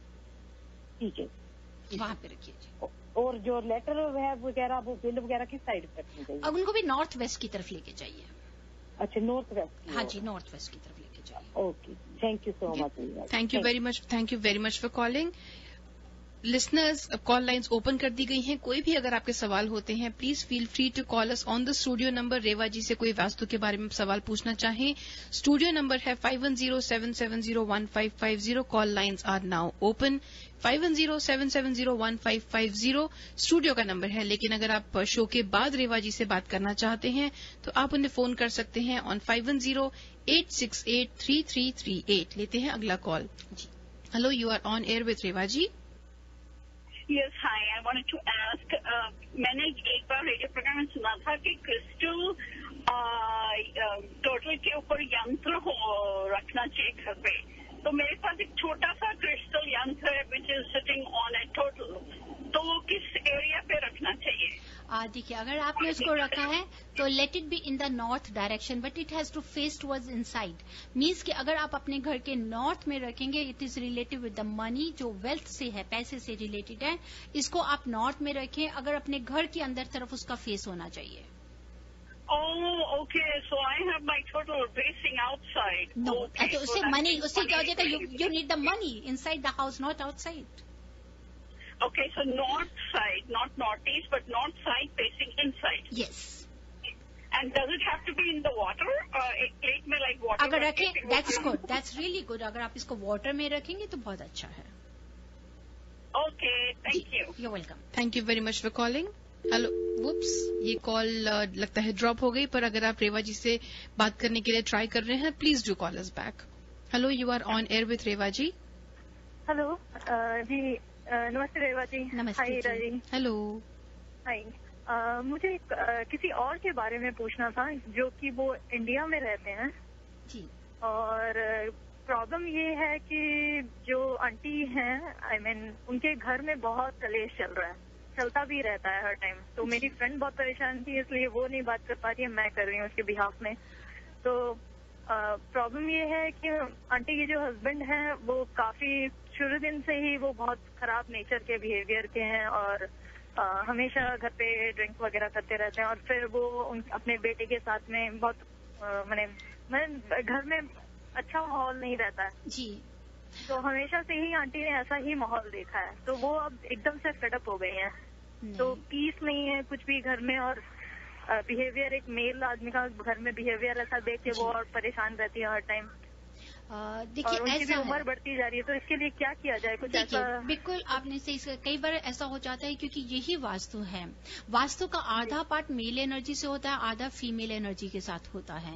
ठीक है, वहां पे रखिए जी। और जो लेटर है वगैरह वो बिल वगैरह किस साइड पे रखनी चाहिए? अब उनको भी नॉर्थ वेस्ट की तरफ लेके जाइए। अच्छा, नॉर्थ वेस्ट? हाँ जी, नॉर्थ वेस्ट की तरफ लेके जाइए। Okay, thank you so much. Thank you very much, thank you very much for calling. Listeners, call lines open कर दी गई हैं। कोई भी अगर आपके सवाल होते हैं please feel free to call us on the studio number. Reva ji से कोई वास्तु के बारे में सवाल पूछना चाहें, स्टूडियो नंबर है five one zero seven seven zero one five five zero. Call lines are now open. Five one zero seven seven zero one five five zero studio का नंबर है, लेकिन अगर आप शो के बाद रेवा जी से बात करना चाहते हैं तो आप उन्हें फोन कर सकते हैं on five one zero eight six eight three three three eight. लेते हैं अगला call. Hello, you are on air with Reva ji. Yes, hi, I wanted to ask, मैंने एक बार रेडियो प्रोग्राम में सुना था कि क्रिस्टल टोटल के ऊपर यंत्र हो रखना चाहिए घर पे, तो मेरे पास एक छोटा सा क्रिस्टल यंत्र है which is sitting on a total, तो वो किस एरिया पे रखना चाहिए? देखिए, अगर आपने उसको रखा है तो let it be in the north direction but it has to face towards inside. Means कि अगर आप अपने घर के नॉर्थ में रखेंगे it is related with the money, जो वेल्थ से है, पैसे से रिलेटेड है, इसको आप नॉर्थ में रखें। अगर अपने घर के अंदर तरफ उसका फेस होना चाहिए। Oh, okay. So I have my total facing outside. No, okay. तो उससे मनी, उससे क्या हो जाएगा? You you need the money inside the house, not outside. Okay, so north side, not northeast, but north side facing inside. Yes. And does it have to be in the water? Uh, एक plate में like water. अगर रखें, that's good. That's really good. अगर आप इसको water में रखेंगे तो बहुत अच्छा है। Okay, thank you. You're welcome. Thank you very much for calling. Hello, whoops, ये कॉल लगता है ड्रॉप हो गई, पर अगर आप रेवा जी से बात करने के लिए ट्राई कर रहे हैं please do call us back. Hello, you are on air with Reva ji. Hello जी, नमस्ते रेवा जी। नमस्ते हाय ईरा जी। हेलो। हाय, मुझे uh, किसी और के बारे में पूछना था जो कि वो इंडिया में रहते हैं जी, और प्रॉब्लम ये है कि जो आंटी हैं, आई मीन उनके घर में बहुत कलेश चल रहा है, चलता भी रहता है हर टाइम। तो मेरी फ्रेंड बहुत परेशान थी, इसलिए वो नहीं बात कर पा रही है, मैं कर रही हूँ उसके बिहाफ में। तो प्रॉब्लम ये है कि आंटी के जो हस्बैंड हैं वो काफी शुरू दिन से ही वो बहुत खराब नेचर के बिहेवियर के हैं और आ, हमेशा घर पे ड्रिंक वगैरह करते रहते हैं और फिर वो उन, अपने बेटे के साथ में बहुत मैंने मैं घर में अच्छा माहौल नहीं रहता है जी। तो हमेशा से ही आंटी ने ऐसा ही माहौल देखा है, तो वो अब एकदम से फेडअप हो गई हैं। तो पीस नहीं है कुछ भी घर में, और बिहेवियर एक मेल आदमी का घर में बिहेवियर ऐसा देख के वो और परेशान रहती है हर टाइम। देखिए उनकी भी ऐसा उम्र बढ़ती जा रही है, तो इसके लिए क्या किया जाए? कुछ ऐसा? बिल्कुल आपने सही, कई बार ऐसा हो जाता है क्योंकि यही वास्तु है। वास्तु का आधा पार्ट मेल एनर्जी से होता है, आधा फीमेल एनर्जी के साथ होता है।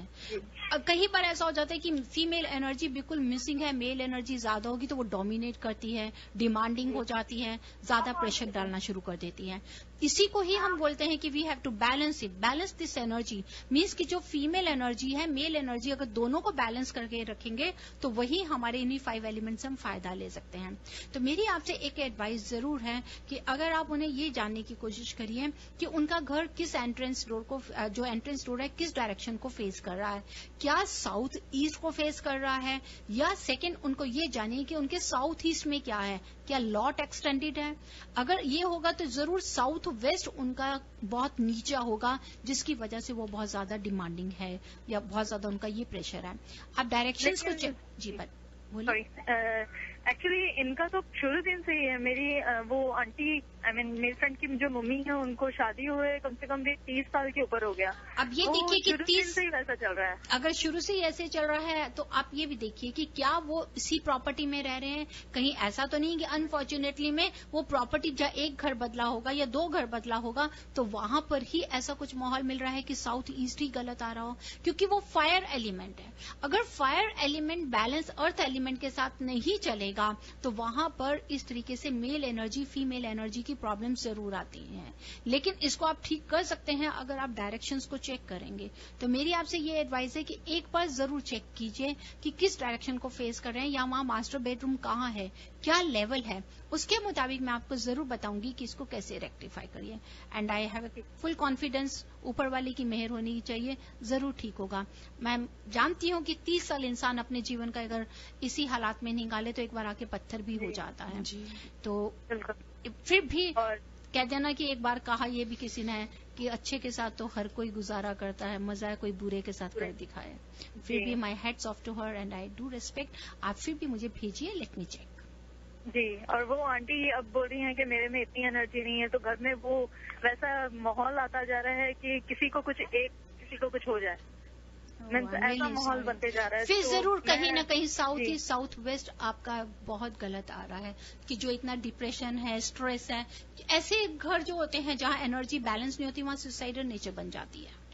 कई बार ऐसा हो जाता है कि फीमेल एनर्जी बिल्कुल मिसिंग है, मेल एनर्जी ज्यादा होगी तो वो डोमिनेट करती है, डिमांडिंग हो जाती है, ज्यादा प्रेशर डालना शुरू कर देती है। इसी को ही हम बोलते हैं कि we have to balance it, balance this energy. Means कि जो फीमेल एनर्जी है, मेल एनर्जी, अगर दोनों को बैलेंस करके रखेंगे तो वही हमारे इन्हीं फाइव एलिमेंट से हम फायदा ले सकते हैं। तो मेरी आपसे एक एडवाइस जरूर है कि अगर आप उन्हें ये जानने की कोशिश करिए कि उनका घर किस एंट्रेंस डोर को, जो एंट्रेंस डोर है किस डायरेक्शन को फेस कर रहा है, क्या साउथ ईस्ट को फेस कर रहा है, या सेकेंड उनको ये जानिए कि उनके साउथ ईस्ट में क्या है, क्या लॉट एक्सटेंडेड है। अगर ये होगा तो जरूर साउथ वेस्ट उनका बहुत नीचा होगा, जिसकी वजह से वो बहुत ज्यादा डिमांडिंग है या बहुत ज्यादा उनका ये प्रेशर है। आप डायरेक्शंस को चेक जी पर बोलिए। एक्चुअली इनका तो शुरू दिन से ही है। मेरी uh, वो आंटी आई मीन मेरी फ्रेंड की जो मम्मी है उनको शादी हुए कम से कम भी तीस साल के ऊपर हो गया। अब ये देखिए कि तीस से ही वैसा चल रहा है। अगर शुरू से ही ऐसे चल रहा है तो आप ये भी देखिए कि क्या वो इसी प्रॉपर्टी में रह रहे हैं। कहीं ऐसा तो नहीं कि अनफॉर्चुनेटली में वो प्रॉपर्टी जहाँ एक घर बदला होगा या दो घर बदला होगा तो वहां पर ही ऐसा कुछ माहौल मिल रहा है कि साउथ ईस्ट ही गलत आ रहा हो, क्योंकि वो फायर एलिमेंट है। अगर fire element balance earth element के साथ नहीं चलेगा तो वहां पर इस तरीके से मेल एनर्जी फीमेल एनर्जी की प्रॉब्लम जरूर आती हैं। लेकिन इसको आप ठीक कर सकते हैं अगर आप डायरेक्शंस को चेक करेंगे। तो मेरी आपसे ये एडवाइस है कि एक बार जरूर चेक कीजिए कि किस डायरेक्शन को फेस कर रहे हैं, या वहां मास्टर बेडरूम कहाँ है, क्या लेवल है, उसके मुताबिक मैं आपको जरूर बताऊंगी कि इसको कैसे रेक्टिफाई करिए। And I have full confidence, ऊपर वाले की मेहर होनी चाहिए, जरूर ठीक होगा। मैं जानती हूँ कि तीस साल इंसान अपने जीवन का अगर इसी हालात में निकाले तो एक बार आके पत्थर भी हो जाता है। तो फिर भी कह देना कि एक बार कहा ये भी किसी ने कि अच्छे के साथ तो हर कोई गुजारा करता है, मजा है कोई बुरे के साथ कर दिखाए। फिर भी my heads off to her and I do respect. आप फिर भी मुझे भेजिए, लेट मी चेक। जी, और वो आंटी अब बोल रही हैं कि मेरे में इतनी एनर्जी नहीं है, तो घर में वो वैसा माहौल आता जा रहा है कि किसी को कुछ एक किसी को कुछ हो जाए, ऐसा माहौल बनते जा रहा है। फिर जरूर कहीं ना कहीं साउथ ईस्ट साउथ वेस्ट आपका बहुत गलत आ रहा है कि जो इतना डिप्रेशन है, स्ट्रेस है, ऐसे घर जो होते हैं जहाँ एनर्जी बैलेंस नहीं होती वहाँ सुसाइडल नेचर बन जाती है,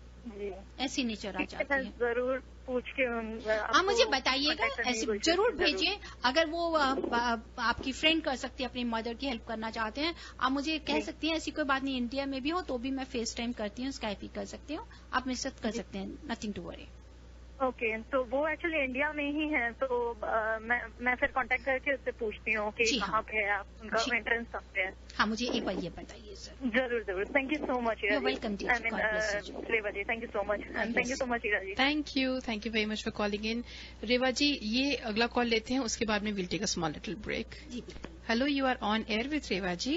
ऐसी नेचर आ जाती है। जरूर पूछ के आप मुझे बताइएगा, ऐसे जरूर भेजिए। अगर वो आ, आ, आपकी फ्रेंड कर सकती है, अपनी मदर की हेल्प करना चाहते हैं, आप मुझे कह सकती हैं। ऐसी कोई बात नहीं, इंडिया में भी हो तो भी मैं फेस टाइम करती हूँ, स्काइप भी कर सकती हूँ, आप मेरे साथ कर सकते हैं, nothing to worry. Okay okay, तो वो एक्चुअली इंडिया में ही है, तो आ, मैं मैं फिर कांटेक्ट करके उससे पूछती हूँ कि कहाँ पे है आप, उनका एंट्रेंस कहाँ पे है। हाँ, मुझे एक बार ये बताइए सर। जरूर जरूर, thank you so much. Welcome जी, Reva ji, thank you so much. Thank you so much Ira ji. Thank you thank you very much for calling in. Reva ji, ये अगला कॉल लेते हैं, उसके बाद में will take a small little break. Hello, you are on air with Reva ji.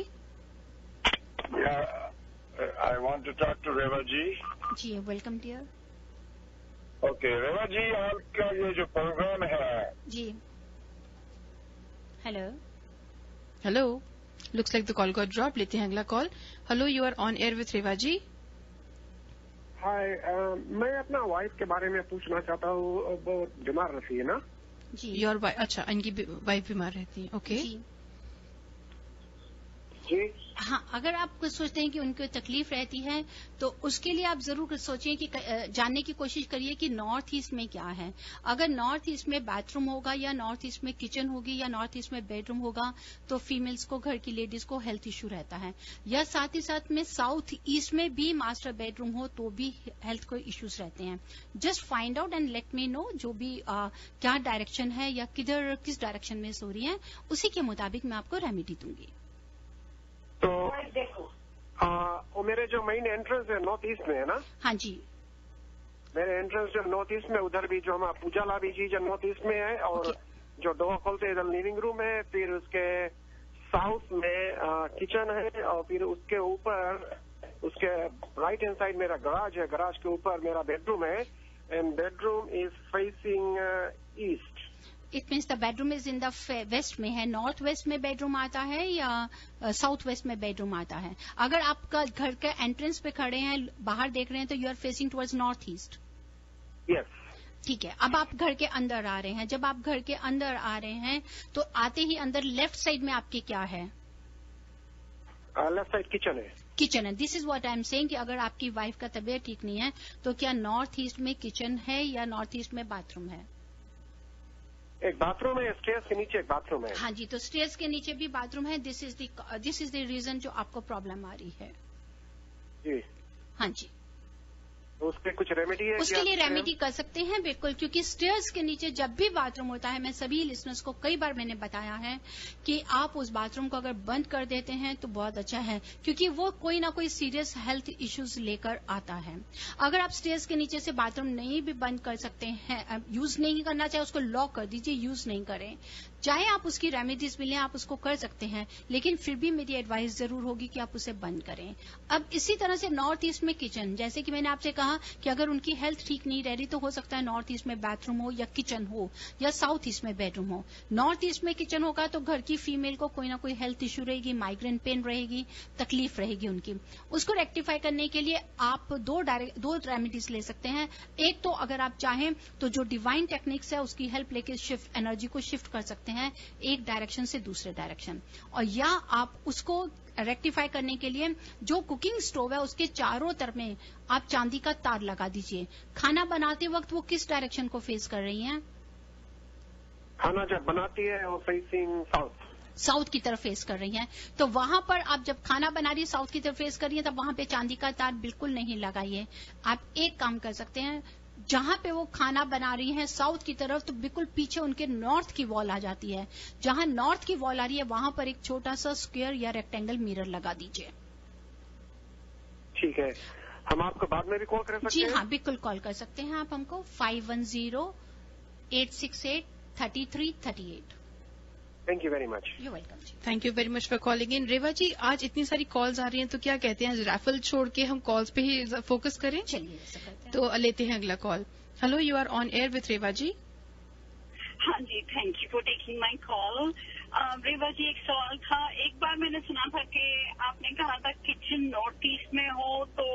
I want to talk to Reva ji. जी, welcome dear. Okay Reva ji, आपका ये जो प्रोग्राम है जी। Hello hello, looks like the call got drop. लेते हैं अगला call. Hello, you are on air with Reva ji. Hi, मैं अपना वाइफ के बारे में पूछना चाहता हूँ, वो बीमार रहती है ना जी। योर वाइफ, अच्छा, इनकी वाइफ बीमार रहती है। ओके जी। जी हाँ, अगर आप सोचते हैं कि उनको तकलीफ रहती है तो उसके लिए आप जरूर सोचिए कि जानने की कोशिश करिए कि नॉर्थ ईस्ट में क्या है। अगर नॉर्थ ईस्ट में बाथरूम होगा या नॉर्थ ईस्ट में किचन होगी या नॉर्थ ईस्ट में बेडरूम होगा तो फीमेल्स को, घर की लेडीज को हेल्थ इश्यू रहता है। या साथ ही साथ में साउथ ईस्ट में भी मास्टर बेडरूम हो तो भी हेल्थ को इश्यूज रहते हैं। Just find out and let me know जो भी आ, क्या डायरेक्शन है या किधर किस डायरेक्शन में सो रही है, उसी के मुताबिक मैं आपको रेमेडी दूंगी। तो आ, वो मेरे जो मेन एंट्रेंस है नॉर्थ ईस्ट में है ना। हाँ जी, मेरे एंट्रेंस जो नॉर्थ ईस्ट में, उधर भी जो हमारा पूजा लाभी जी जो नॉर्थ ईस्ट में है, और okay. जो डोर खोलते इधर लिविंग रूम है, फिर उसके साउथ में आ, किचन है, और फिर उसके ऊपर उसके राइट हैंड साइड मेरा गराज है, गराज के ऊपर मेरा बेडरूम है, and bedroom is facing uh, east. It means the bedroom is in the west में है, नॉर्थ वेस्ट में बेडरूम आता है या साउथ वेस्ट में बेडरूम आता है? अगर आपका घर के एंट्रेंस पे खड़े हैं, बाहर देख रहे हैं, तो you are facing towards north east. Yes, ठीक है। अब आप घर के अंदर आ रहे हैं, जब आप घर के अंदर आ रहे हैं तो आते ही अंदर लेफ्ट साइड में आपके क्या है? लेफ्ट साइड किचन है। किचन है। This is what I am saying कि अगर आपकी वाइफ का तबीयत ठीक नहीं है तो क्या नॉर्थ ईस्ट में किचन है या नॉर्थ ईस्ट में बाथरूम है? एक बाथरूम है, स्टेयर्स के नीचे एक बाथरूम है। हाँ जी, तो स्टेयर्स के नीचे भी बाथरूम है। This is the this is the reason जो आपको प्रॉब्लम आ रही है। जी हाँ जी, तो उसके कुछ रेमेडी है? उसके लिए रेमेडी कर सकते हैं बिल्कुल, क्योंकि स्टेयर्स के नीचे जब भी बाथरूम होता है, मैं सभी लिसनर्स को कई बार मैंने बताया है कि आप उस बाथरूम को अगर बंद कर देते हैं तो बहुत अच्छा है, क्योंकि वो कोई ना कोई सीरियस हेल्थ इश्यूज लेकर आता है। अगर आप स्टेयर्स के नीचे से बाथरूम नहीं भी बंद कर सकते हैं, यूज नहीं करना चाहे उसको लॉक कर दीजिए, यूज नहीं करें। चाहे आप उसकी रेमेडीज मिलें, आप उसको कर सकते हैं, लेकिन फिर भी मेरी एडवाइस जरूर होगी कि आप उसे बंद करें। अब इसी तरह से नॉर्थ ईस्ट में किचन, जैसे कि मैंने आपसे कहा कि अगर उनकी हेल्थ ठीक नहीं रह रही तो हो सकता है नॉर्थ ईस्ट में बाथरूम हो या किचन हो या साउथ ईस्ट में बेडरूम हो। नॉर्थ ईस्ट में किचन होगा तो घर की फीमेल को कोई ना कोई हेल्थ इश्यू रहेगी, माइग्रेन पेन रहेगी, तकलीफ रहेगी उनकी। उसको रेक्टिफाई करने के लिए आप दो दो रेमेडीज ले सकते हैं। एक तो अगर आप चाहें तो जो डिवाइन टेक्निक्स है उसकी हेल्प लेके शिफ्ट एनर्जी को शिफ्ट कर सकते हैं एक डायरेक्शन से दूसरे डायरेक्शन, और या आप उसको रेक्टिफाई करने के लिए जो कुकिंग स्टोव है उसके चारों तरफ में आप चांदी का तार लगा दीजिए। खाना बनाते वक्त वो किस डायरेक्शन को फेस कर रही हैं? खाना जब बनाती है वो फेसिंग साउथ साउथ की तरफ फेस कर रही हैं, तो वहां पर आप जब खाना बना रही है साउथ की तरफ फेस कर रही है, तब वहां पे चांदी का तार बिल्कुल नहीं लगाइए। आप एक काम कर सकते हैं, जहां पे वो खाना बना रही हैं साउथ की तरफ, तो बिल्कुल पीछे उनके नॉर्थ की वॉल आ जाती है। जहां नॉर्थ की वॉल आ रही है वहां पर एक छोटा सा स्क्वायर या रेक्टेंगल मिरर लगा दीजिए। ठीक है, हम आपको बाद में भी कॉल कर सकते जी हैं? हाँ, बिल्कुल कॉल कर सकते हैं आप हमको five one zero eight six eight thirty three thirty eight. Thank you very much. You welcome जी। Thank you very much for calling in. Reva ji, आज इतनी सारी कॉल्स आ रही हैं तो क्या कहते हैं रैफल छोड़ के हम कॉल्स पे ही फोकस करें? चलिए ऐसा करते हैं। तो लेते हैं अगला call. Hello, you are on air with Reva ji. हाँ जी, thank you for taking my call. Reva ji, एक सवाल था। एक बार मैंने सुना था कि आपने कहा था किचन नॉर्थ ईस्ट में हो तो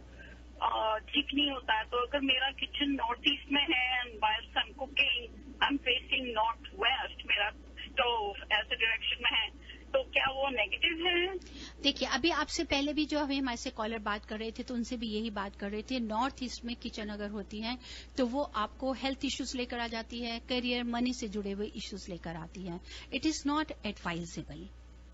ठीक नहीं होता है, तो अगर मेरा किचन नॉर्थ ईस्ट में है and whiles I am cooking I am facing north west, मेरा स्टोव ऐसे डायरेक्शन में है, तो क्या वो नेगेटिव है? देखिए, अभी आपसे पहले भी जो अभी हमारे से कॉलर बात कर रहे थे तो उनसे भी यही बात कर रहे थे। नॉर्थ ईस्ट में किचन अगर होती है तो वो आपको हेल्थ इश्यूज लेकर आ जाती है, करियर मनी से जुड़े हुए इश्यूज लेकर आती है। It is not advisable.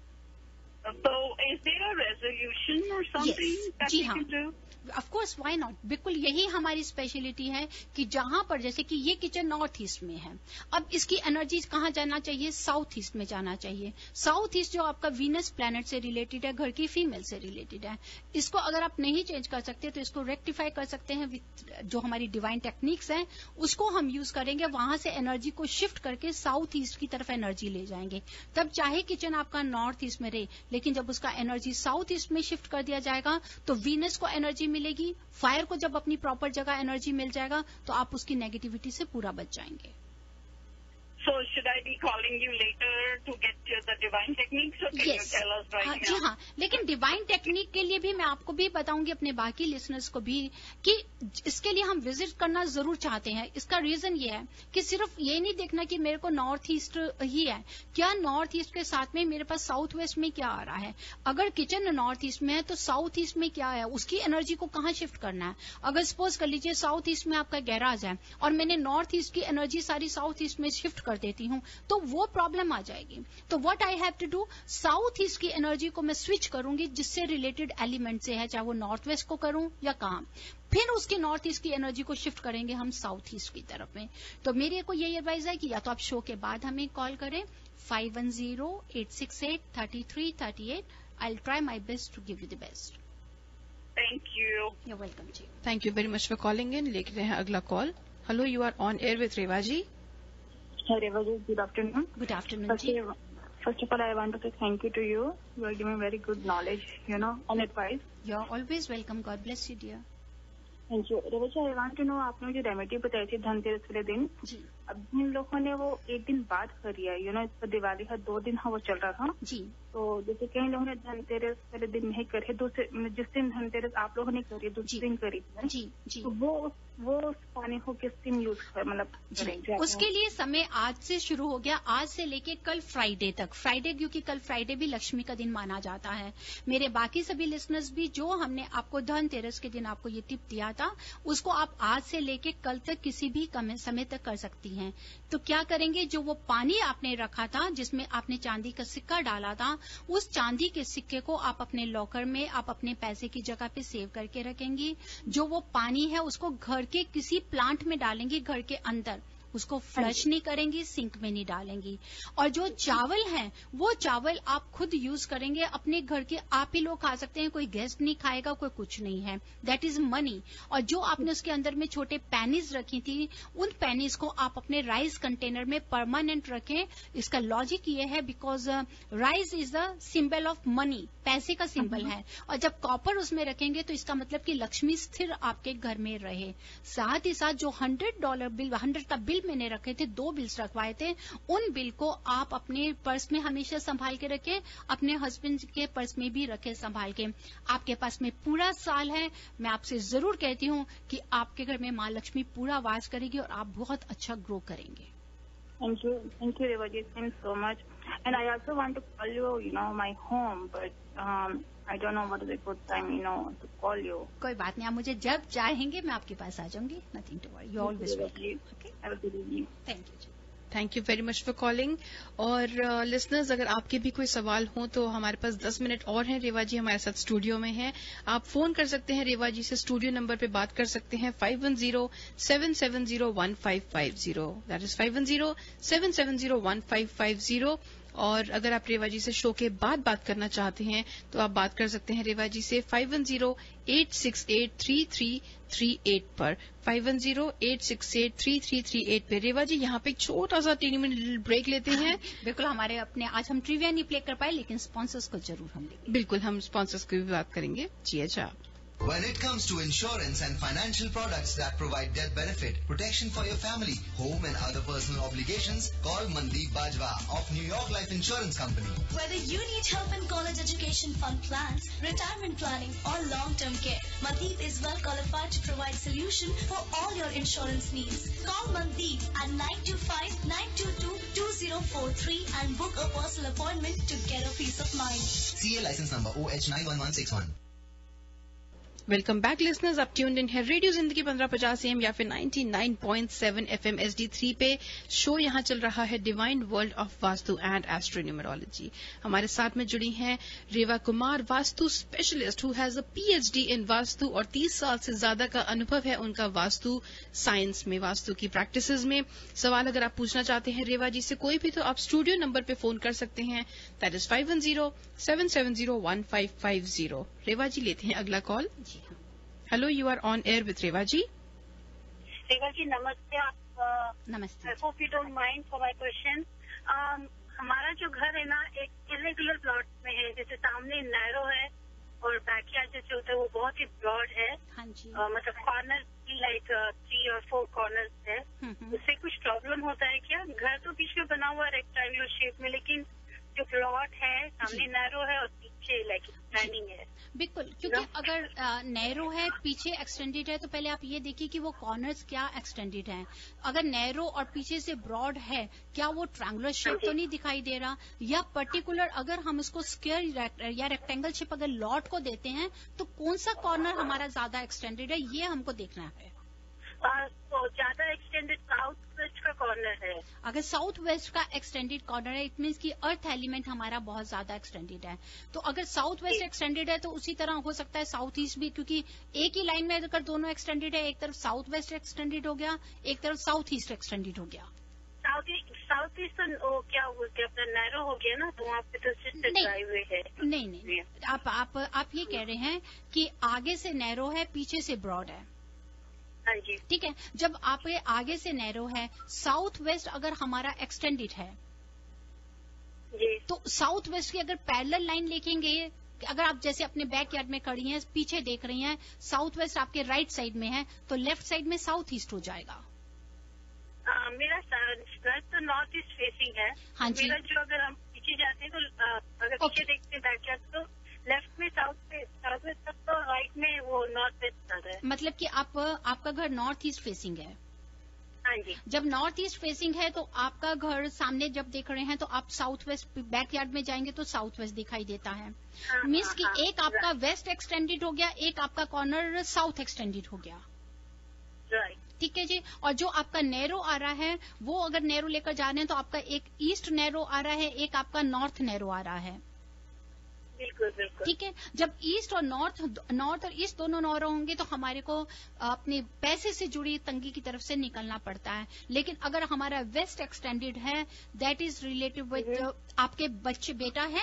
तो इज देयर रेजोल्यूशन और समथिंग? जी हाँ, ऑफ कोर्स, व्हाई नॉट। बिल्कुल यही हमारी स्पेशलिटी है कि जहां पर जैसे कि ये किचन नॉर्थ ईस्ट में है, अब इसकी एनर्जी कहाँ जाना चाहिए? साउथ ईस्ट में जाना चाहिए। साउथ ईस्ट जो आपका वीनस प्लैनेट से रिलेटेड है, घर की फीमेल से रिलेटेड है। इसको अगर आप नहीं चेंज कर सकते तो इसको रेक्टिफाई कर सकते हैं विथ जो हमारी डिवाइन टेक्निक्स हैं, उसको हम यूज करेंगे। वहां से एनर्जी को शिफ्ट करके साउथ ईस्ट की तरफ एनर्जी ले जाएंगे। तब चाहे किचन आपका नॉर्थ ईस्ट में रहे, लेकिन जब उसका एनर्जी साउथ ईस्ट में शिफ्ट कर दिया जाएगा तो वीनस को एनर्जी मिलेगी। फायर को जब अपनी प्रॉपर जगह एनर्जी मिल जाएगा तो आप उसकी नेगेटिविटी से पूरा बच जाएंगे। So should I be calling you later to get you the divine techniques, or can yes. you tell us right हाँ, now? जी हाँ, लेकिन डिवाइन टेक्निक के लिए भी मैं आपको भी बताऊंगी, अपने बाकी लिसनर्स को भी, कि इसके लिए हम विजिट करना जरूर चाहते हैं। इसका रीजन ये है कि सिर्फ ये नहीं देखना कि मेरे को नॉर्थ ईस्ट ही है, क्या नॉर्थ ईस्ट के साथ में मेरे पास साउथ वेस्ट में क्या आ रहा है। अगर किचन नॉर्थ ईस्ट में है तो साउथ ईस्ट में क्या है, उसकी एनर्जी को कहाँ शिफ्ट करना है। अगर सपोज कर लीजिए साउथ ईस्ट में आपका गैराज है और मैंने नॉर्थ ईस्ट की एनर्जी सारी साउथ ईस्ट में शिफ्ट कर देती हूँ तो वो प्रॉब्लम आ जाएगी। तो what I have to do, south east की एनर्जी को मैं स्विच करूंगी जिससे रिलेटेड एलिमेंट से है, चाहे वो नॉर्थ वेस्ट को करूं या कहां, फिर उसकी नॉर्थ ईस्ट की एनर्जी को शिफ्ट करेंगे हम साउथ ईस्ट की तरफ में। तो मेरे को यही एडवाइस है कि या तो आप शो के बाद हमें कॉल करें five one zero eight six eight thirty three thirty eight. I will try my best to give you the best. Thank you. You're welcome जी। Thank you very much for calling in. लेते हैं अगला call. Hello, you are on air with Reva ji. Hi, Reva ji. Good afternoon. Good afternoon First, जी। first of all, I want to say thank you to you. You are giving very good knowledge, you know, and advice. You're always welcome. God bless you, dear. Thank you. Reva ji, I want to know, आपने जो remedy बताई थी धनतेरस वाले दिन, जी अब जिन लोगों ने वो एक दिन बाद करी है, यू नो, इस पर दिवाली का दो दिन हाँ वो चल रहा था, जी तो जैसे कई लोगों ने धनतेरस वाले दिन नहीं करे, दूसरे जिस दिन धनतेरस आप लोगों ने करी दूसरे दिन करी है, जी जी तो वो वो उस पानी को किस दिन यूज कर मतलब करेंगे? उसके लिए समय आज से शुरू हो गया, आज से लेके कल फ्राइडे तक। फ्राइडे क्योंकि कल फ्राइडे भी लक्ष्मी का दिन माना जाता है। मेरे बाकी सभी लिसनर्स भी, जो हमने आपको धनतेरस के दिन आपको ये टिप दिया था, उसको आप आज से लेके कल तक किसी भी समय तक कर सकती हैं। तो क्या करेंगे, जो वो पानी आपने रखा था जिसमें आपने चांदी का सिक्का डाला था, उस चांदी के सिक्के को आप अपने लॉकर में, आप अपने पैसे की जगह पे सेव करके रखेंगी। जो वो पानी है उसको घर के किसी प्लांट में डालेंगी, घर के अंदर, उसको फ्लश नहीं करेंगी, सिंक में नहीं डालेंगी। और जो चावल है वो चावल आप खुद यूज करेंगे अपने घर के, आप ही लोग खा सकते हैं, कोई गेस्ट नहीं खाएगा, कोई कुछ नहीं है, दैट इज मनी। और जो आपने उसके अंदर में छोटे पैनीज रखी थी, उन पैनीज को आप अपने राइस कंटेनर में परमानेंट रखें। इसका लॉजिक ये है because rice is the symbol of money, पैसे का सिंबल है, और जब कॉपर उसमें रखेंगे तो इसका मतलब कि लक्ष्मी स्थिर आपके घर में रहे। साथ ही साथ जो हंड्रेड डॉलर बिल, हंड्रेड का बिल मैंने रखे थे, दो बिल्स रखवाए थे, उन बिल को आप अपने पर्स में हमेशा संभाल के रखें, अपने हस्बैंड के पर्स में भी रखें संभाल के। आपके पास में पूरा साल है, मैं आपसे जरूर कहती हूँ कि आपके घर में माँ लक्ष्मी पूरा वास करेगी और आप बहुत अच्छा ग्रो करेंगे। Thank you, thank you, Revaji. Thanks so much. And I also want to call you, you know, my home, but um, I don't know what is a good time, you know, to call you. कोई बात नहीं, आप मुझे जब चाहेंगे मैं आपके पास आ जाऊंगी। Nothing to worry. You always welcome. Okay. Have a good evening. Thank you. Thank you very much for calling. और लिसनर्स, अगर आपके भी कोई सवाल हो तो हमारे पास दस मिनट और हैं। रेवा जी हमारे साथ स्टूडियो में हैं, आप फोन कर सकते हैं रेवा जी से, स्टूडियो नंबर पे बात कर सकते हैं five one zero seven seven zero one five five zero, that is five one zero seven seven zero one five five zero. और अगर आप रेवा जी से शो के बाद बात करना चाहते हैं तो आप बात कर सकते हैं रेवा जी से five one zero eight six eight three three three eight पर, five one zero eight six eight three three three eight पे। रेवा जी यहाँ पे एक छोटा सा तीन मिनट ब्रेक लेते हैं। बिल्कुल, हमारे अपने आज हम ट्रिविया नहीं प्ले कर पाए, लेकिन स्पॉन्सर्स को जरूर हम लेंगे। बिल्कुल, हम स्पॉन्सर्स की भी बात करेंगे। जी अच्छा। When it comes to insurance and financial products that provide death benefit, protection for your family, home and other personal obligations, call Mandeep Bajwa of New York Life Insurance Company. Whether you need help in college education fund plans, retirement planning or long-term care, Mandeep is well qualified to provide solution for all your insurance needs. Call Mandeep at nine two five, nine two two, two zero four three and book a personal appointment to get a peace of mind. C A license number O H nine one one six one. Welcome back listeners, आप tuned in है radio Zindagi पंद्रह पचास AM या फिर ninety nine point seven FM H D three पे। Show यहाँ चल रहा है divine world of vastu and astronumerology. हमारे साथ में जुड़ी हैं Reva Kumar, vastu specialist who has a PhD in vastu, और तीस साल से ज्यादा का अनुभव है उनका वास्तु साइंस में, वास्तु की प्रैक्टिसेस में। सवाल अगर आप पूछना चाहते हैं रेवा जी से कोई भी, तो आप स्टूडियो नंबर पे फोन कर सकते हैं, that is five one zero seven seven zero one five five zero. Reva ji लेते हैं अगला call. Hello, you are on air with Reva ji. Reva ji नमस्ते। आप नमस्ते। I hope you don't mind for my question. हमारा जो घर है ना एक इरेगुलर प्लॉट में है, जैसे सामने नैरो है और बैकयार्ड जैसे होता है वो बहुत ही ब्रॉड है। हाँ जी। uh, मतलब कॉर्नर लाइक थ्री और फोर कॉर्नर्स है। उससे कुछ प्रॉब्लम होता है क्या? घर तो बीच में बना हुआ है रेक्टेंगुलर शेप में, लेकिन जो प्लॉट है सामने नैरो है और पीछे लाइक स्टैंडिंग है। बिल्कुल, क्योंकि अगर नैरो है पीछे एक्सटेंडेड है तो पहले आप ये देखिए कि वो कॉर्नर्स क्या एक्सटेंडेड हैं। अगर नैरो और पीछे से ब्रॉड है, क्या वो ट्रायंगुलर शेप तो नहीं दिखाई दे रहा, या पर्टिकुलर अगर हम इसको स्क्वायर या रेक्टेंगल शेप अगर लॉट को देते हैं तो कौन सा कॉर्नर हमारा ज्यादा एक्सटेंडेड है, ये हमको देखना है। तो ज्यादा एक्सटेंडेड साउथ वेस्ट का कॉर्नर है। अगर साउथ वेस्ट का एक्सटेंडेड कॉर्नर है, इट मीन्स कि अर्थ एलिमेंट हमारा बहुत ज्यादा एक्सटेंडेड है। तो अगर साउथ वेस्ट एक्सटेंडेड है तो उसी तरह हो सकता है साउथ ईस्ट भी, क्योंकि एक ही लाइन में अगर दोनों एक्सटेंडेड है, एक तरफ साउथ वेस्ट एक्सटेंडेड हो गया, एक तरफ साउथ ईस्ट एक्सटेंडेड हो गया। साउथ साउथ ईस्ट तो क्या हो गया, अपना नैरो हो गया ना, तो वहाँ पे तो सिस्टर ड्राइवे है। नहीं नहीं, आप आप आप ये कह रहे हैं कि आगे से नैरो है, पीछे से ब्रॉड है। हाँ जी, ठीक है। जब आप ये आगे से नैरो है, साउथ वेस्ट अगर हमारा एक्सटेंडेड है जी, तो साउथ वेस्ट की अगर पैरेलल लाइन लिखेंगे अगर आप जैसे अपने बैक यार्ड में खड़ी हैं, पीछे देख रही हैं, साउथ वेस्ट आपके राइट साइड में है, तो लेफ्ट साइड में साउथ ईस्ट हो जाएगा। आ, मेरा घर तो नॉर्थ ईस्ट फेसिंग है। हाँ जी। मेरा जो अगर हम पीछे जाते हैं तो आ, अगर पीछे देखते हैं बैक यार्ड तो लेफ्ट में साउथ पे साउथ वेस्ट तक, तो राइट में वो नॉर्थ वेस्ट आता है। मतलब कि आप आपका घर नॉर्थ ईस्ट फेसिंग है। हाँ जी। जब नॉर्थ ईस्ट फेसिंग है तो आपका घर सामने जब देख रहे हैं तो आप साउथ वेस्ट बैक यार्ड में जाएंगे तो साउथ वेस्ट दिखाई देता है। हाँ, मीन्स हाँ, कि हाँ, एक आपका वेस्ट एक्सटेंडेड हो गया, एक आपका कॉर्नर साउथ एक्सटेंडेड हो गया। राइट। ठीक है जी। और जो आपका नैरो आ रहा है वो अगर नैरो लेकर जा रहे हैं तो आपका एक ईस्ट नैरो आ रहा है, एक आपका नॉर्थ नैरो आ रहा है। बिल्कुल बिल्कुल। ठीक है। जब ईस्ट और नॉर्थ नॉर्थ और ईस्ट दोनों नैरो होंगे तो हमारे को अपने पैसे से जुड़ी तंगी की तरफ से निकलना पड़ता है। लेकिन अगर हमारा वेस्ट एक्सटेंडेड है, दैट इज रिलेटिव विद आपके बच्चे, बेटा है,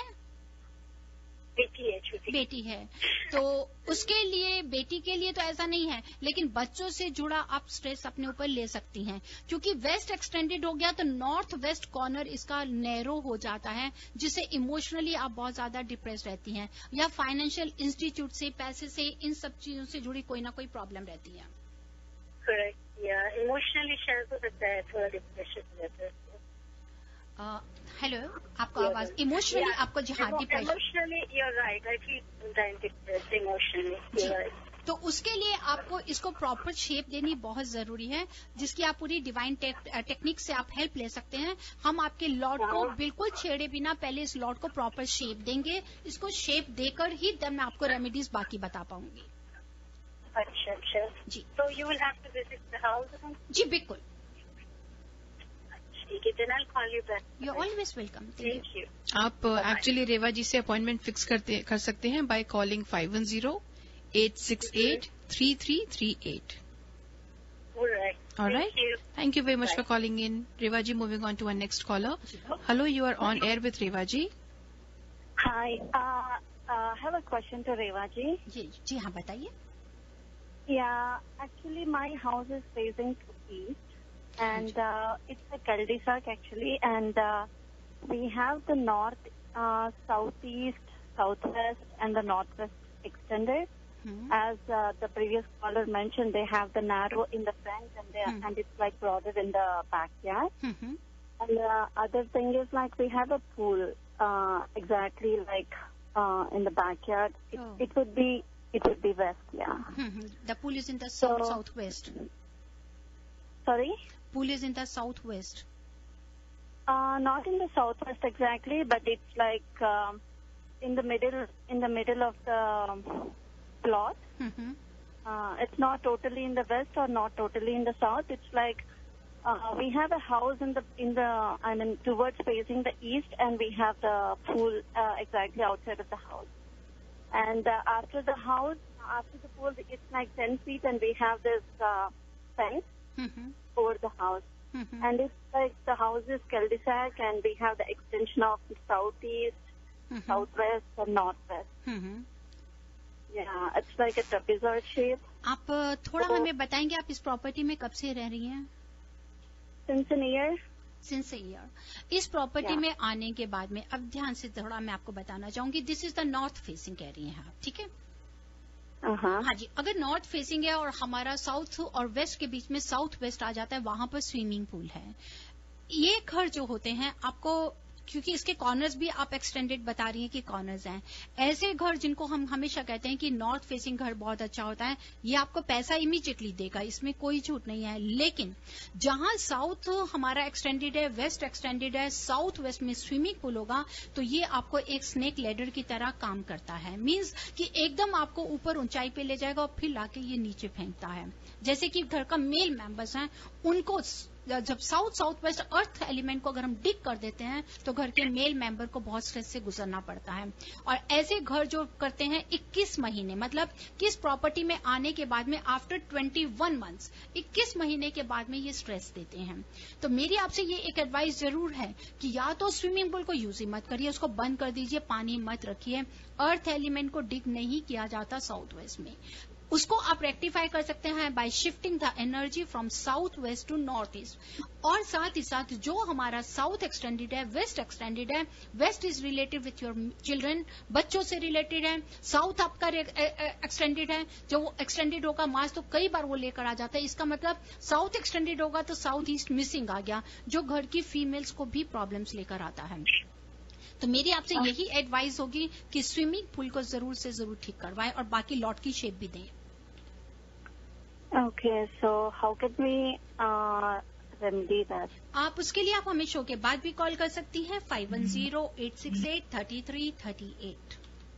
बेटी है, छोटी बेटी है, तो उसके लिए, बेटी के लिए तो ऐसा नहीं है, लेकिन बच्चों से जुड़ा आप स्ट्रेस अपने ऊपर ले सकती हैं, क्योंकि वेस्ट एक्सटेंडेड हो गया तो नॉर्थ वेस्ट कॉर्नर इसका नैरो हो जाता है, जिससे इमोशनली आप बहुत ज्यादा डिप्रेस रहती हैं, या फाइनेंशियल इंस्टीट्यूट से, पैसे से, इन सब चीजों से जुड़ी कोई ना कोई प्रॉब्लम रहती है। करेक्ट। या इमोशनली शेयर हो सकता है, थोड़ा डिप्रेशन रहता है। हेलो, आपको आवाज इमोशनली आपको जहाँ depression, emotionally you are right, I feel emotionally right. तो उसके लिए आपको इसको प्रॉपर शेप देनी बहुत जरूरी है, जिसकी आप पूरी डिवाइन टेक्निक से आप हेल्प ले सकते हैं। हम आपके लॉर्ड को बिल्कुल छेड़े बिना पहले इस लॉर्ड को प्रॉपर शेप देंगे। इसको शेप देकर ही देन मैं आपको रेमेडीज बाकी बता पाऊंगी। अच्छा अच्छा जी। तो you will have to visit the house. जी बिल्कुल। ठीक है, then I will call you back. You are always welcome. Thank you. आप एक्चुअली रेवा जी से अपॉइंटमेंट फिक्स करते कर सकते हैं by calling five one zero eight six eight three three three eight. Alright. Thank you very much for calling in, Reva ji. Moving on to our next caller. Hello, you are on air with Reva ji. Hi, uh, uh, I have a question to Reva ji. जी जी हाँ बताइए। Yeah, actually my house is facing to east. And uh, it's a cul-de-sac actually, and uh, we have the north, uh, southeast, southwest, and the northwest extended. Mm-hmm. As uh, the previous caller mentioned, they have the narrow in the front, and they, mm-hmm. and it's like broader in the backyard. Mm-hmm. And the other thing is like we have a pool, uh, exactly like uh, in the backyard. It, oh. it would be, it would be west, yeah. Mm-hmm. The pool is in the south, so, southwest. Sorry. Pool is in the southwest. Uh, not in the southwest exactly, but it's like um, in the middle, in the middle of the plot. Mm-hmm. Uh, it's not totally in the west or not totally in the south. It's like uh, we have a house in the in the I mean towards facing the east, and we have the pool uh, exactly outside of the house. And uh, after the house, after the pool, it's like ten feet, and we have this uh, fence. Mm-hmm. over the house. Mm-hmm. And it's like the house is cul-de-sac, and we have the extension of the southeast, mm-hmm. southwest, and northwest. Mm-hmm. Yeah, it's like a trapezoid shape. आप थोड़ा so, हमें बताएंगे आप इस property में कब से रह रही हैं? Since an year. Since a year. इस प्रॉपर्टी yeah. में आने के बाद में अब ध्यान से थोड़ा मैं आपको बताना चाहूंगी, this is the north facing कह रही हैं आप, ठीक है? Uh-huh. हाँ जी। अगर नॉर्थ फेसिंग है और हमारा साउथ और वेस्ट के बीच में साउथ वेस्ट आ जाता है, वहां पर स्विमिंग पूल है। ये घर जो होते हैं आपको, क्योंकि इसके कॉर्नर्स भी आप एक्सटेंडेड बता रही हैं कि कॉर्नर्स हैं, ऐसे घर जिनको हम हमेशा कहते हैं कि नॉर्थ फेसिंग घर बहुत अच्छा होता है, ये आपको पैसा इमीडिएटली देगा, इसमें कोई झूठ नहीं है। लेकिन जहां साउथ हमारा एक्सटेंडेड है, वेस्ट एक्सटेंडेड है, साउथ वेस्ट में स्विमिंग पूल होगा, तो ये आपको एक स्नेक लेडर की तरह काम करता है। मीन्स कि एकदम आपको ऊपर ऊंचाई पे ले जाएगा और फिर लाके ये नीचे फेंकता है। जैसे कि घर का मेल मेंबर्स हैं, उनको जब south south west earth element को अगर हम डिग कर देते हैं तो घर के मेल मेंबर को बहुत स्ट्रेस से गुजरना पड़ता है। और ऐसे घर जो करते हैं इक्कीस महीने, मतलब किस प्रॉपर्टी में आने के बाद में आफ्टर इक्कीस मंथ्स, इक्कीस महीने के बाद में ये स्ट्रेस देते हैं। तो मेरी आपसे ये एक एडवाइस जरूर है कि या तो स्विमिंग पूल को यूज ही मत करिए, उसको बंद कर दीजिए, पानी मत रखिए। अर्थ एलिमेंट को डिग नहीं किया जाता साउथ वेस्ट में। उसको आप रेक्टिफाई कर सकते हैं by shifting the energy from south west to north east. और साथ ही साथ जो हमारा साउथ एक्सटेंडेड है, वेस्ट एक्सटेंडेड है, west is related with your children, बच्चों से रिलेटेड है, साउथ आपका एक्सटेंडेड है, जो एक्सटेंडेड होगा मास तो कई बार वो लेकर आ जाता है। इसका मतलब साउथ एक्सटेंडेड होगा तो साउथ ईस्ट मिसिंग आ गया, जो घर की फीमेल्स को भी प्रॉब्लम्स लेकर आता है। तो मेरी आपसे यही एडवाइस होगी कि स्विमिंग पूल को जरूर से जरूर ठीक करवाएं और बाकी लॉट की शेप भी दें। Okay, so how can we remedy that? आप उसके लिए आप हमें शो के बाद भी कॉल कर सकती हैं five one zero eight six eight thirty three thirty eight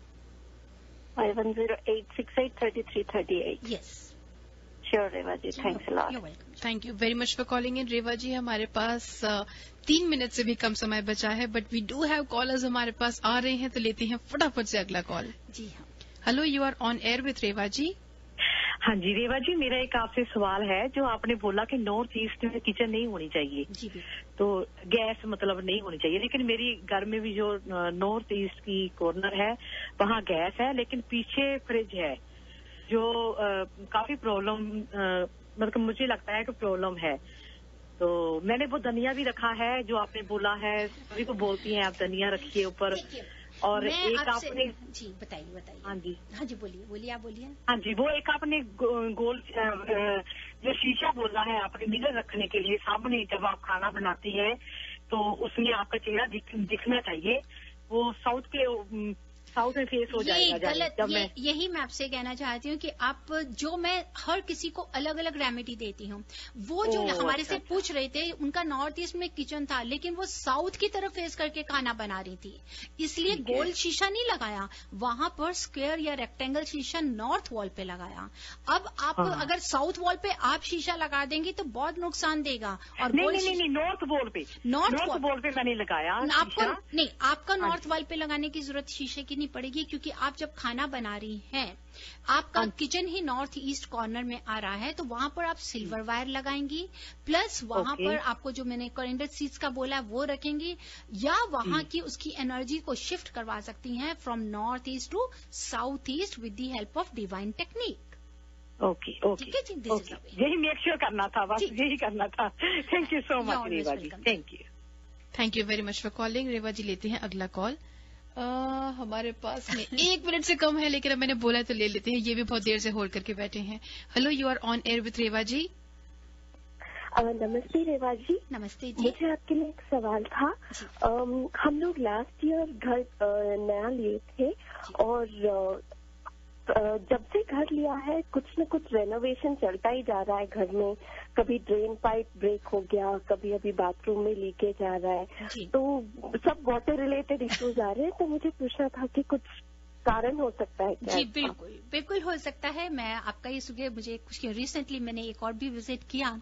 five one zero eight six eight thirty three thirty eight. Yes, sure Reva ji, thanks a lot. You welcome. Thank you very much for calling in Reva ji. हमारे पास uh, तीन minute से भी कम समय बचा है, but we do have callers हमारे पास आ रहे हैं, तो लेते हैं फटाफट से अगला कॉल। जी हाँ, hello, you are on air with Reva ji. हाँ जी रेवा जी, मेरा एक आपसे सवाल है। जो आपने बोला कि नॉर्थ ईस्ट में किचन नहीं होनी चाहिए, जी भी। तो गैस मतलब नहीं होनी चाहिए, लेकिन मेरी घर में भी जो नॉर्थ ईस्ट की कॉर्नर है वहाँ गैस है, लेकिन पीछे फ्रिज है, जो आ, काफी प्रॉब्लम मतलब मुझे लगता है कि प्रॉब्लम है। तो मैंने वो धनिया भी रखा है, जो आपने बोला है, सभी को बोलती हैं आप धनिया रखिए ऊपर। और एक आपने जी बताइए बताइए। हाँ जी, हाँ जी, बोलिए बोलिए, आप बोलिए। हाँ जी, वो एक आपने गो, गोल जो शीशा बोला है आपने मिरर रखने के लिए सामने, जब आप खाना बनाती है तो उसमें आपका चेहरा दिख, दिखना चाहिए। वो साउथ के साउथ में फेस हो जाएगा गलत। जब ये, मैं यही मैं आपसे कहना चाहती हूँ कि आप जो मैं हर किसी को अलग अलग रेमेडी देती हूँ। वो जो ओ, हमारे अच्छा, से पूछ रहे थे, उनका नॉर्थ ईस्ट में किचन था, लेकिन वो साउथ की तरफ फेस करके खाना बना रही थी, इसलिए गोल शीशा नहीं लगाया, वहां पर स्क्वायर या रेक्टेंगल शीशा नॉर्थ वॉल पे लगाया। अब आप हाँ। अगर साउथ वॉल पे आप शीशा लगा देंगी तो बहुत नुकसान देगा। और नहीं नहीं नहीं, नहीं नॉर्थ वॉल पे नॉर्थ वॉल पे मैंने लगाया आपको नहीं, आपका नॉर्थ वॉल पे लगाने की जरूरत शीशे की नहीं पड़ेगी, क्योंकि आप जब खाना बना रही हैं, आपका किचन ही नॉर्थ ईस्ट कॉर्नर में आ रहा है, तो वहां पर आप सिल्वर वायर लगाएंगी, प्लस वहां okay. पर आपको जो मैंने कोरिएंडर सीड्स का बोला वो रखेंगी, या वहां की उसकी एनर्जी को शिफ्ट करवा सकती हैं from north east to south east with the help of divine technique. Okay okay, ठीक है जी, दिस इज द वे। यही मेक श्योर करना था, बस यही करना था। Thank you so much Reva ji, thank you thank you very much for calling. Reva ji, लेते हैं अगला कॉल। Uh, हमारे पास में एक मिनट से कम है, लेकिन अब मैंने बोला तो ले लेते हैं, ये भी बहुत देर से होल्ड करके बैठे हैं। Hello, you are on air with Reva ji. नमस्ते रेवा जी। नमस्ते जी। मुझे आपके लिए एक सवाल था। um, हम लोग लास्ट ईयर घर uh, नया लिए थे, और uh, जब से घर लिया है कुछ न कुछ रेनोवेशन चलता ही जा रहा है घर में। कभी ड्रेन पाइप ब्रेक हो गया, कभी अभी बाथरूम में लीकेज आ रहा है, तो सब वाटर रिलेटेड इश्यूज आ रहे हैं। तो मुझे पूछना था कि कुछ कारण हो सकता है क्या? जी बिल्कुल बिल्कुल हो सकता है। मैं आपका ये सुनिए, मुझे कुछ रिसेंटली मैंने एक और भी विजिट किया।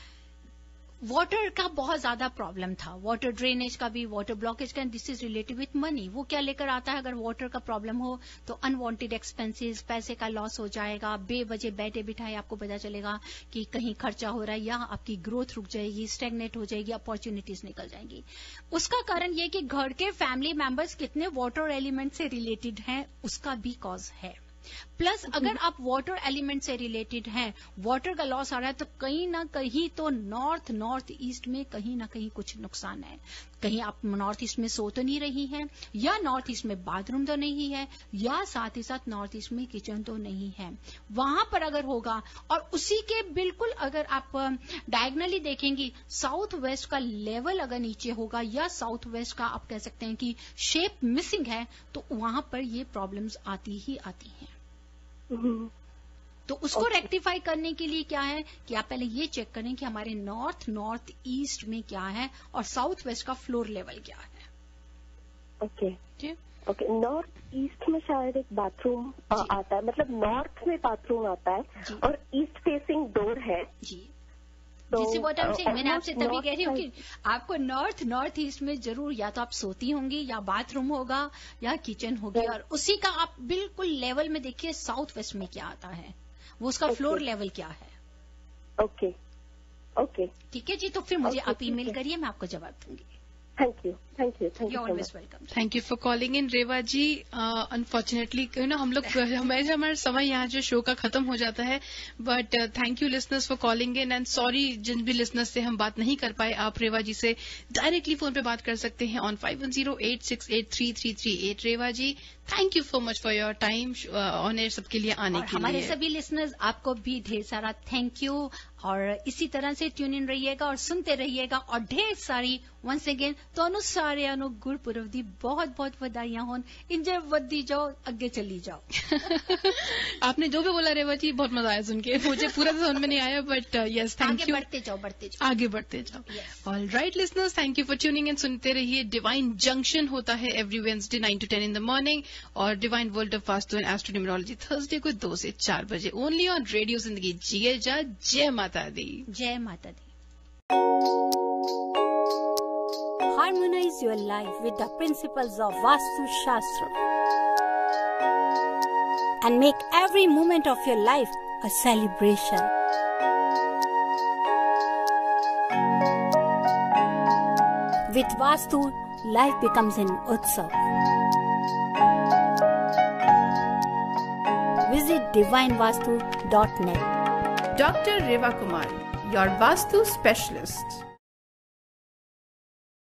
वाटर का बहुत ज्यादा प्रॉब्लम था, वाटर ड्रेनेज का भी, वाटर ब्लॉकेज का। This is related with money. वो क्या लेकर आता है, अगर वाटर का प्रॉब्लम हो तो अनवांटेड एक्सपेंसेस, पैसे का लॉस हो जाएगा, बेवजह बैठे बिठाए आपको पता चलेगा कि कहीं खर्चा हो रहा है, या आपकी ग्रोथ रुक जाएगी, स्टेगनेट हो जाएगी, अपॉर्चुनिटीज निकल जाएंगी। उसका कारण ये कि घर के फैमिली मेंबर्स कितने वाटर एलिमेंट से रिलेटेड हैं, उसका भी कॉज है। प्लस अगर आप वाटर एलिमेंट से रिलेटेड हैं, वाटर का लॉस आ रहा है, तो कहीं ना कहीं तो नॉर्थ नॉर्थ ईस्ट में कहीं ना कहीं कुछ नुकसान है। कहीं आप नॉर्थ ईस्ट में सो तो नहीं रही हैं, या नॉर्थ ईस्ट में बाथरूम तो नहीं है, या साथ ही साथ नॉर्थ ईस्ट में किचन तो नहीं है। वहां पर अगर होगा, और उसी के बिल्कुल अगर आप डायगनली देखेंगी, साउथ वेस्ट का लेवल अगर नीचे होगा, या साउथ वेस्ट का आप कह सकते हैं कि शेप मिसिंग है, तो वहां पर ये प्रॉब्लम्स आती ही आती हैं। तो उसको रेक्टिफाई करने के लिए क्या है कि आप पहले ये चेक करें कि हमारे नॉर्थ नॉर्थ ईस्ट में क्या है, और साउथ वेस्ट का फ्लोर लेवल क्या है। ओके ओके, नॉर्थ ईस्ट में शायद एक बाथरूम आता है, मतलब नॉर्थ में बाथरूम आता है और ईस्ट फेसिंग डोर है जी। जिसे वो टाइम से मैंने आपसे तभी कह रही हूँ कि आपको नॉर्थ नॉर्थ ईस्ट में जरूर या तो आप सोती होंगी, या बाथरूम होगा, या किचन होगी, और उसी का आप बिल्कुल लेवल में देखिए साउथ वेस्ट में क्या आता है, वो उसका फ्लोर लेवल क्या है। ओके ओके, ठीक है जी। तो फिर मुझे आप ईमेल करिए, मैं आपको जवाब दूंगी। Thank you thank you thank you always welcome. Thank you for calling in Reva ji. Unfortunately you know हम लोग हमेशा हमारा समय यहाँ जो शो का खत्म हो जाता है, but thank you listeners for calling in and sorry जिन भी लिसनर्स से हम बात नहीं कर पाए। आप रेवा जी से डायरेक्टली फोन पे बात कर सकते हैं on five one zero eight six eight three three three eight. Reva ji thank you so much for your time on air सबके लिए आने और के हमारे लिए। सभी लिसनर्स आपको भी ढेर सारा थैंक यू, और इसी तरह से ट्यून इन रहिएगा और सुनते रहिएगा। और ढेर सारी वंस अगेन ਤੁਹਾਨੂੰ ਸਾਰਿਆਂ ਨੂੰ ਗੁਰਪੁਰਬ ਦੀ ਬਹੁਤ ਬਹੁਤ ਵਧਾਈਆਂ ਹੋਣ। ਇੰਜੇ ਵੱਧਦੀ ਜਾਓ, ਅੱਗੇ चली जाओ। आपने जो भी बोला रेवा जी बहुत मजा आया सुन के, मुझे पूरा समझ में नहीं आया बट यस थैंक आगे यू। बढ़ते जाओ बढ़ते जाओ आगे बढ़ते जाओ। All right listeners, thank you for tuning in. सुनते रहिए डिवाइन जंक्शन होता है every Wednesday nine to ten in the morning, और divine world of vastu and astro numerology Thursday को दो से चार बजे ओनली ऑन रेडियो जिंदगी। जिए जा, जय माता दी। जय माता दी। Harmonize your life with the principles of Vastu Shastra and make every moment of your life a celebration. With Vastu, life becomes an utsav. Visit divine vastu dot net. Doctor Reva Kumar, your Vastu specialist.